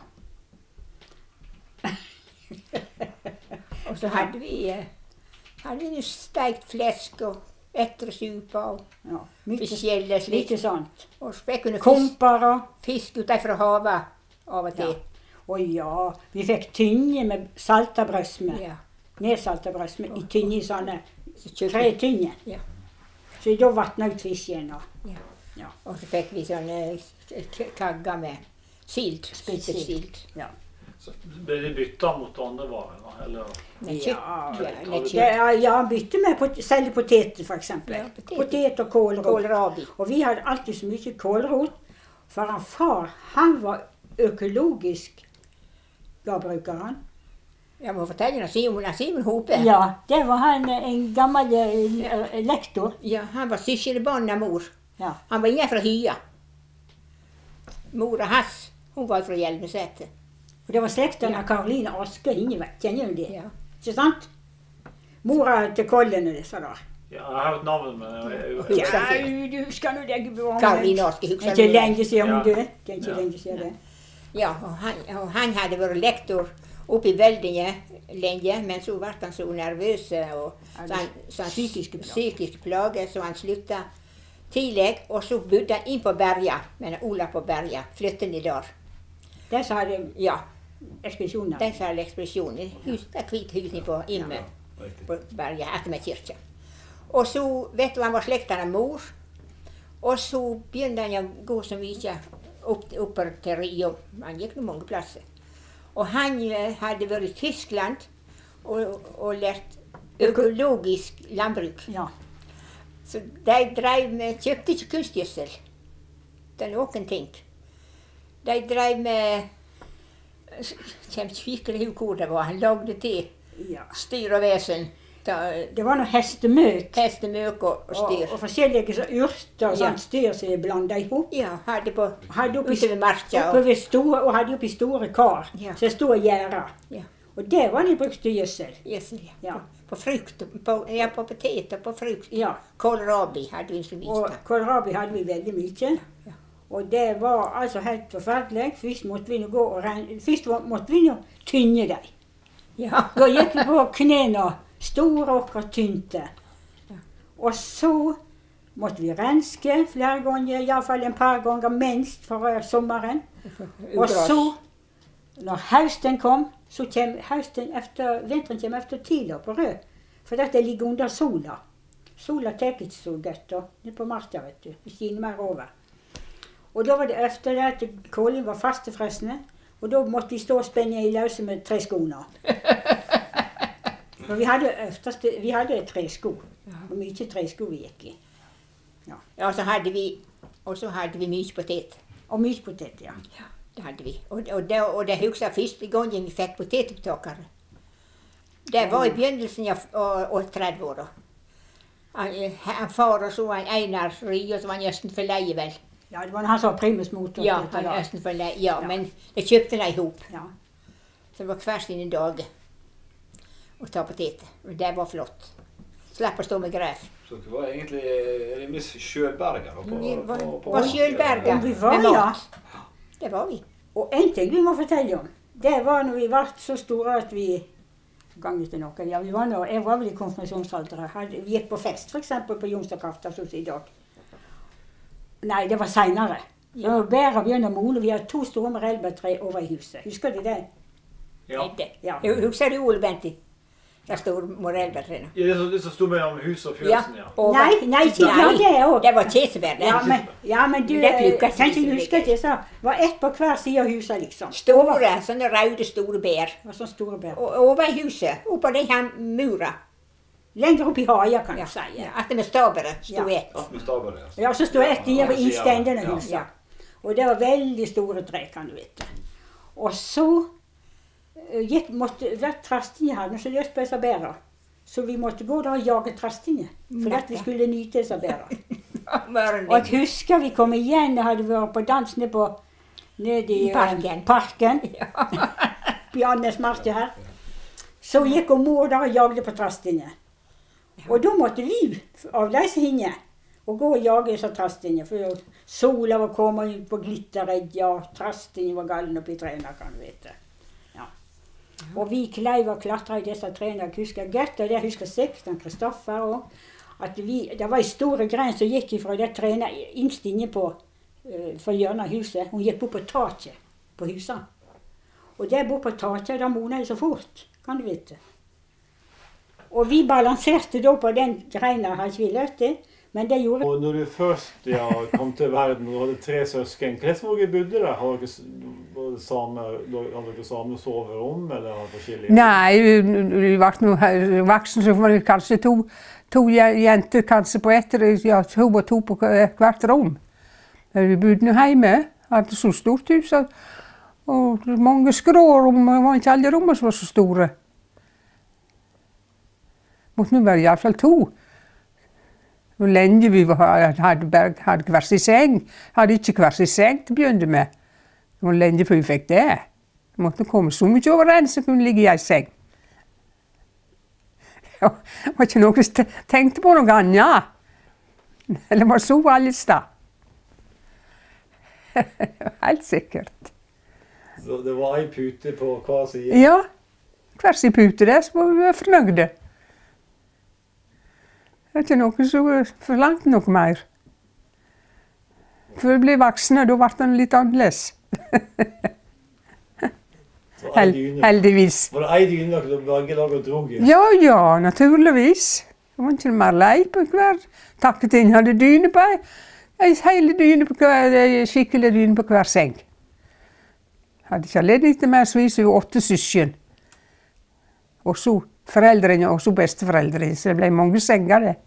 H: Og så hadde vi, eh, hadde vi steikt flesk og ettersupa og
I: Ja, mye,
H: forskjellig slikt.
I: mye sånt.
H: Og så fikk hun fisk,
I: Komper og
H: fisk ut fra havet av og til.
I: Å ja, vi fikk tynne med salta brødsmør.
H: Ja.
I: Nedsalta brødsmør i tynne sånne,
H: Så kjøpte
I: tre tynne.
H: Ja.
I: Så da vatna ut fisken. Og
H: Og så fikk vi sånne k- kagger med sild.
I: Spesielt.
H: Sild.
I: ja.
C: Så ble de bytta mot andre varer? da, Eller?
H: Nei,
I: Ja,
H: kjøtt. Ja,
C: det-
H: nei,
I: Det
H: kjøtt.
I: er, ja, bytte med pot selge poteter, for eksempel.
H: Ja, poteter.
I: Potet og kålrot.
H: Kålrabi.
I: Og vi hadde alltid så mye kålrot. For han far, han var økologisk gårdbruker, han.
H: Jeg må fortelle deg Simon, Simon Hope.
I: Ja, det var han en gammel eh, lektor.
H: Ja, han var sysselbarn av mor.
I: Ja.
H: Han var ingen fra Hya. Mora hans, hun var fra Hjelmeseter.
I: Og det var slekten
H: Ja.
I: av Karoline Aske Hingevedt. Kjenner du det?
H: Ja.
I: Ikke sant? Mora til Kollen og disse der.
C: Ja, jeg har hørt navnet, men jeg, jeg, jeg,
H: Ja.
I: du husker nå det, Gudbrand.
H: Karoline Aske,
I: Det er
H: husker
I: ikke
H: du?
I: lenge siden hun
C: Ja.
I: døde. Det er ikke
C: Ja.
I: lenge siden det.
H: Ja, og han, og han hadde vært lektor oppe i Veldinge lenge, men så ble han så nervøs og så han, så han,
I: Psykiske plager.
H: psykiske plager, så han slutta tidlig. Og så bodde han inn på Berga, men Ola på Berga, flyttet ned der.
I: De som hadde
H: Ja,
I: ekspedisjoner.
H: den som hadde ekspedisjon. Hus, det er hvite hus nede på Imme.
J: Riktig.
H: På Berga, etter med kirka. Og så, vet du, han var slekta av mor. Og så begynte han å gå så mye opp, oppover til Rio. Han gikk nå mange plasser. Og han eh, hadde vært i Tyskland og, og lært økologisk landbruk.
I: Ja.
H: Så de drev med, kjøpte ikke kunstgjødsel. Det er noen ting. De drev med Jeg kommer ikke hvor det var. Han lagde til
I: ja.
H: styr og vesen. Da-
I: Det var noe hestemøk.
H: Hestemøk og, og
I: Og,
H: styr.
I: og forskjellige så urter og
H: Ja.
I: sånt styr som er blanda i hop.
H: Ja, hadde på
I: Hadde oppi,
H: utover marka.
I: oppe
H: Og,
I: ved store, og hadde oppi store kar.
H: Ja.
I: Så det stod gjerder.
H: Ja.
I: Og det var de brukte gjødsel.
H: gjødsel, ja.
I: Ja.
H: På, på frukt, og på, ja, på poteter, på frukt.
I: Ja.
H: Kålrabi hadde vi så mye
I: Og
H: av.
I: kålrabi hadde vi veldig mye.
H: Ja.
I: Og det var altså helt forferdelig. Først måtte vi nå gå og ren... Først var- måtte vi nå tynne dem.
H: Ja.
I: Da gikk vi på knærne, store og tynte. Og så måtte vi renske flere ganger, iallfall en par ganger minst for sommeren. Og så, når høsten kom, så kom høsten efter, vinteren kommer efter tidlig på rød. For dette ligger under sola. Sola tar ikke så godt da, nede på Marta, vet du. Det skinner mer over. Og da var det efter det at kålen var fastefrosne, og da måtte vi stå og spenne i løse med tre skoene. For vi hadde, øfteste, vi hadde tre sko, og mye tre sko vi gikk i.
H: Ja, så hadde vi, og så hadde vi mye potet.
I: Og mye potet, ja.
H: Det hadde vi. Og, og, det, og det husker jeg første gangen vi fikk potetopptakere. Det var i begynnelsen av av- av tretti-åra. Han, eh, han far og så han Einar Ry, og så var han nesten for leie, vel.
I: Ja, det var han som var primus motor.
H: Ja,
I: dette
H: han
I: da.
H: nesten for leie. Ja,
I: Ja.
H: men de kjøpte dem i hop.
I: Ja.
H: Så det var hver sine dager å ta poteter. Og det var flott. Slapp å stå med græs.
J: Så dere var egentlig rimelig sjølberga på,
H: Vi var,
J: på, på
H: var sjølberga
I: Og vi var,
H: med
I: ja.
H: mat. Det var vi.
I: Og en ting vi må fortelle om, det var når vi ble så store at vi gang til noe. Ja, vi var nå, jeg var vel i konfirmasjonsalderen. Hadde- Vi gikk på fest, f.eks. på Jonsdagaften, sånn som i dag. Nei, det var seinere. Det var bedre å begynne å mole. Vi hadde to store morellbærtre over i huset. Husker du det?
C: ja.
H: Det.
I: Ja.
H: Jeg Husker du Ole Benti? Det store morellbærtreet.
C: Ja, det som- det som sto mellom huset og fjøsen, ja.
H: og-
I: Nei, nei, ikke, ja, det òg.
H: Det var kirsebær. det.
I: Ja, men, ja, men du,
H: Det plukker
I: jeg kan
H: ikke
I: ikke huske at jeg sa det var ett på hver side av huset, liksom.
H: Store, sånne røde, store bær.
I: Det var sånne store bær.
H: Og over i huset, oppå den her mura.
I: Lenger opp i haia, kan
H: Ja,
I: du si.
H: ja, etter med stabere sto
I: Ja.
H: ett.
J: Att med stabelen, altså.
I: Ja, så står ett nede ved innstendene
J: Ja.
I: av huset. Og det var veldig store tre, kan du vite. Og så eh, gikk, måtte hvert trastinje hadde så løst på disse bæra. Så vi måtte gå der og jage trastinje, for at vi skulle nyte disse bæra. Og jeg husker vi kom igjen og hadde vært på dans nede på nede i
H: Parken.
I: parken. Bjarnes marsje her. Så gikk og mor der og jagde på trastene. Og da måtte vi avleise henne og gå og jage disse trastene. For sola var kommet ut på glitteregg, og trastene var gallen oppi trærne, kan du vite. Ja. Og vi kleiv og klatra i disse trærne. Jeg husker godt, og det husker Seksten Kristoffer òg. At vi, det var en stor grein som gikk fra det trærne innst inne på uh, for hjørnet av huset. Hun gikk bort på taket på huset. Og der bort på taket, da måned det så fort, kan du vite. Og vi balanserte da på den greina, har ikke vi løpt det, men det gjorde...
C: Og når du først ja, kom til verden, og hadde tre søsken, hvordan var dere bodde der? Har dere, var det samme, hadde dere samme soverom, eller hadde dere forskjellige?
K: Nei, vi var noen voksne, så var det kanskje to, to jenter kanskje på etter, ja, to og to på hvert rom. Vi bodde nå hjemme, hadde så stort hus, og mange skrårom, det var ikke alle rommene som var så store. Måtte nå være i hvert fall to. Hvor lenge vi var, hadde, hadde hver sin seng. Hadde ikke hver sin seng til å begynne med. Hvor lenge før vi fikk det. Det måtte komme så mye overens så kunne ligge i en seng. Det var ikke noe som tenkte på noe annet. Eller var så alle steder. Helt sikkert.
C: Så det var en pute på hver side?
K: Ja, hver sin pute der, så var vi fornøyde. Det er ikke noe som forlangte noe mer. Før vi ble voksne, da ble det litt annerledes. Hel heldigvis.
C: Var det en dyne dere begge lag og drog i?
K: Ja, ja, naturligvis. Det var ikke mer lei på hver. Takket inn hadde dyne på en. En hele dyne på hver, skikkelig dyne på hver seng. Hadde ikke ledd litt mer, så vi var åtte søsken. Og så foreldrene og så besteforeldrene, så det ble mange senger det.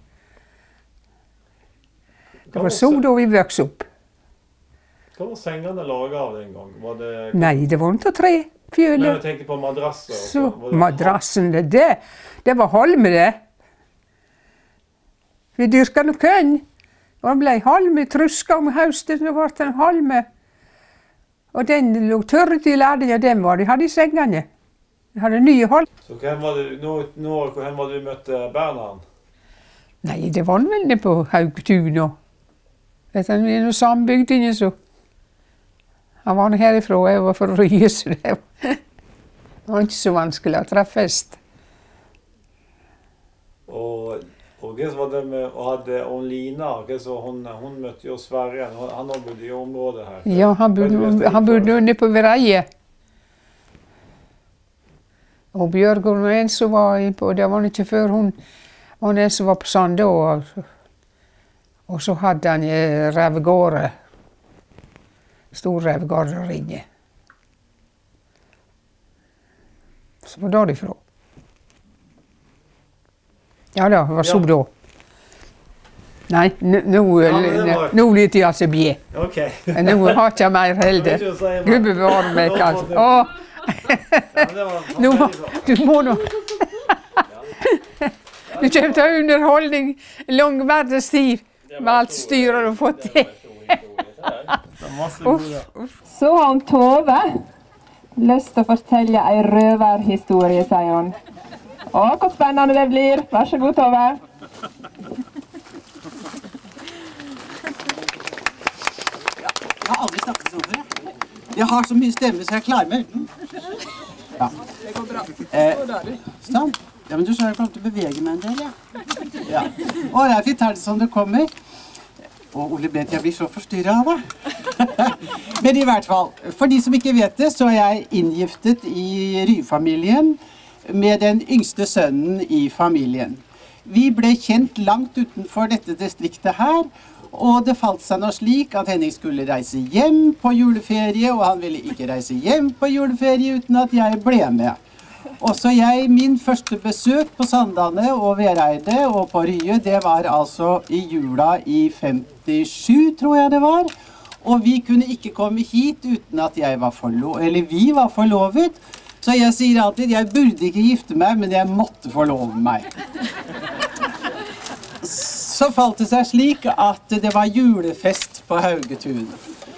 K: Det var så da vi vokste opp.
C: Hva var sengene laget av den gang? Var det...
K: Nei, det var ikke tre fjøler.
C: Men jeg tenkte på madrasser.
K: Så, madrassen, det, det, det var halme det. Vi dyrket noe kønn. Og det ble halme, truska om høsten, det var en halme. Og den lå tørret i lærden, ja, den var de hadde i sengene. De hadde nye hold.
C: Så hvem var det, nå, nå, hvem var det du møtte Bernhard?
K: Nei, det var vel nede på Haugtun og vet du, vi er noe sambygdinge, så han var herifra, og jeg var fra Rye, så det var, det var ikke så vanskelig å treffes.
C: Og, og hva var det med, og hadde Lina, hun, hun møtte jo Sverre, han har bodd i området her.
K: Ja, han bodde, han bodde nede på Vereie. Og Bjørgård var en som var på, det var ikke før hun, og en som var på Sande, og, og så hadde han revgårde, stor revgård der inne. Så var det derifra. Ja da, det var så da. Nei, nå er det til at jeg blir.
C: Ok.
K: Nå har jeg ikke mer heldig. Gud bevare meg, kanskje. Åh. Nå, du må nå. Du kommer til underholdning lang verdens tid med alt styret du har fått til.
L: Så har han Tove lyst til å fortelle en røverhistorie, sier hun. Å, hvor spennende det blir. Vær så god, Tove.
M: Jeg har aldri snakket sånn før, jeg. Jeg har så mye stemme, så jeg klarer meg uten. Ja.
L: Det går bra.
M: Eh, sånn. Ja, men du skjønner, jeg kommer til å bevege meg en del, ja. Ja. Å, det er fint, er det sånn det kommer? Og Ole Brent, jeg blir så forstyrret av det. Men i hvert fall, for de som ikke vet det, så er jeg inngiftet i Rye-familien med den yngste sønnen i familien. Vi ble kjent langt utenfor dette distriktet her, og det falt seg nå slik at Henning skulle reise hjem på juleferie, og han ville ikke reise hjem på juleferie uten at jeg ble med. Også jeg, min første besøk på Sandane og Vereide og på Rye, det var altså i jula i femtisju, tror jeg det var. Og vi kunne ikke komme hit uten at jeg var forlovet, eller vi var forlovet. Så jeg sier alltid, jeg burde ikke gifte meg, men jeg måtte forlove meg. så falt det seg slik at det var julefest på Haugetun.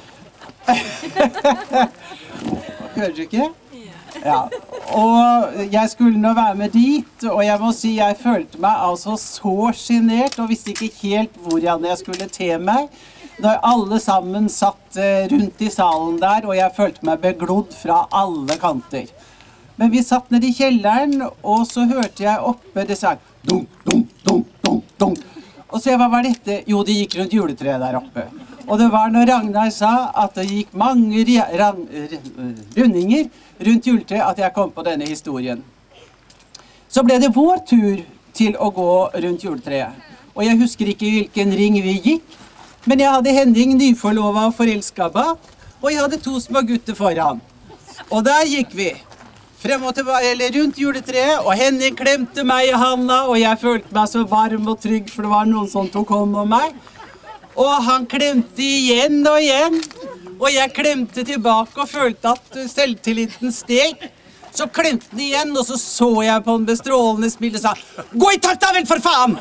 M: Hører du ikke? Ja, og jeg skulle nå være med dit, og jeg må si jeg følte meg altså så genert, og visste ikke helt hvordan jeg skulle te meg, da alle sammen satt rundt i salen der, og jeg følte meg beglodd fra alle kanter. Men vi satt nede i kjelleren, og så hørte jeg oppe det sang, dunk, dunk, dunk, dunk, dunk. Og så hva var dette? Jo, det gikk rundt juletreet der oppe. Og det var når Ragnar sa at det gikk mange rundinger rundt juletreet at jeg kom på denne historien. Så ble det vår tur til å gå rundt juletreet. Og jeg husker ikke hvilken ring vi gikk, men jeg hadde Henning nyforlovet og forelsket bak, og jeg hadde to små gutter foran. Og der gikk vi. Frem og tilbake, eller rundt juletreet, og Henning klemte meg i handa, og jeg følte meg så varm og trygg, for det var noen som tok hånd om meg. Og han klemte igjen og igjen, og jeg klemte tilbake og følte at selvtilliten steg. Så klemte han igjen, og så så jeg på en bestrålende smil og sa, gå i takt da vel, for faen!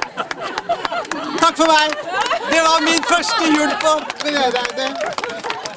M: Takk for meg. Det var min første jul på.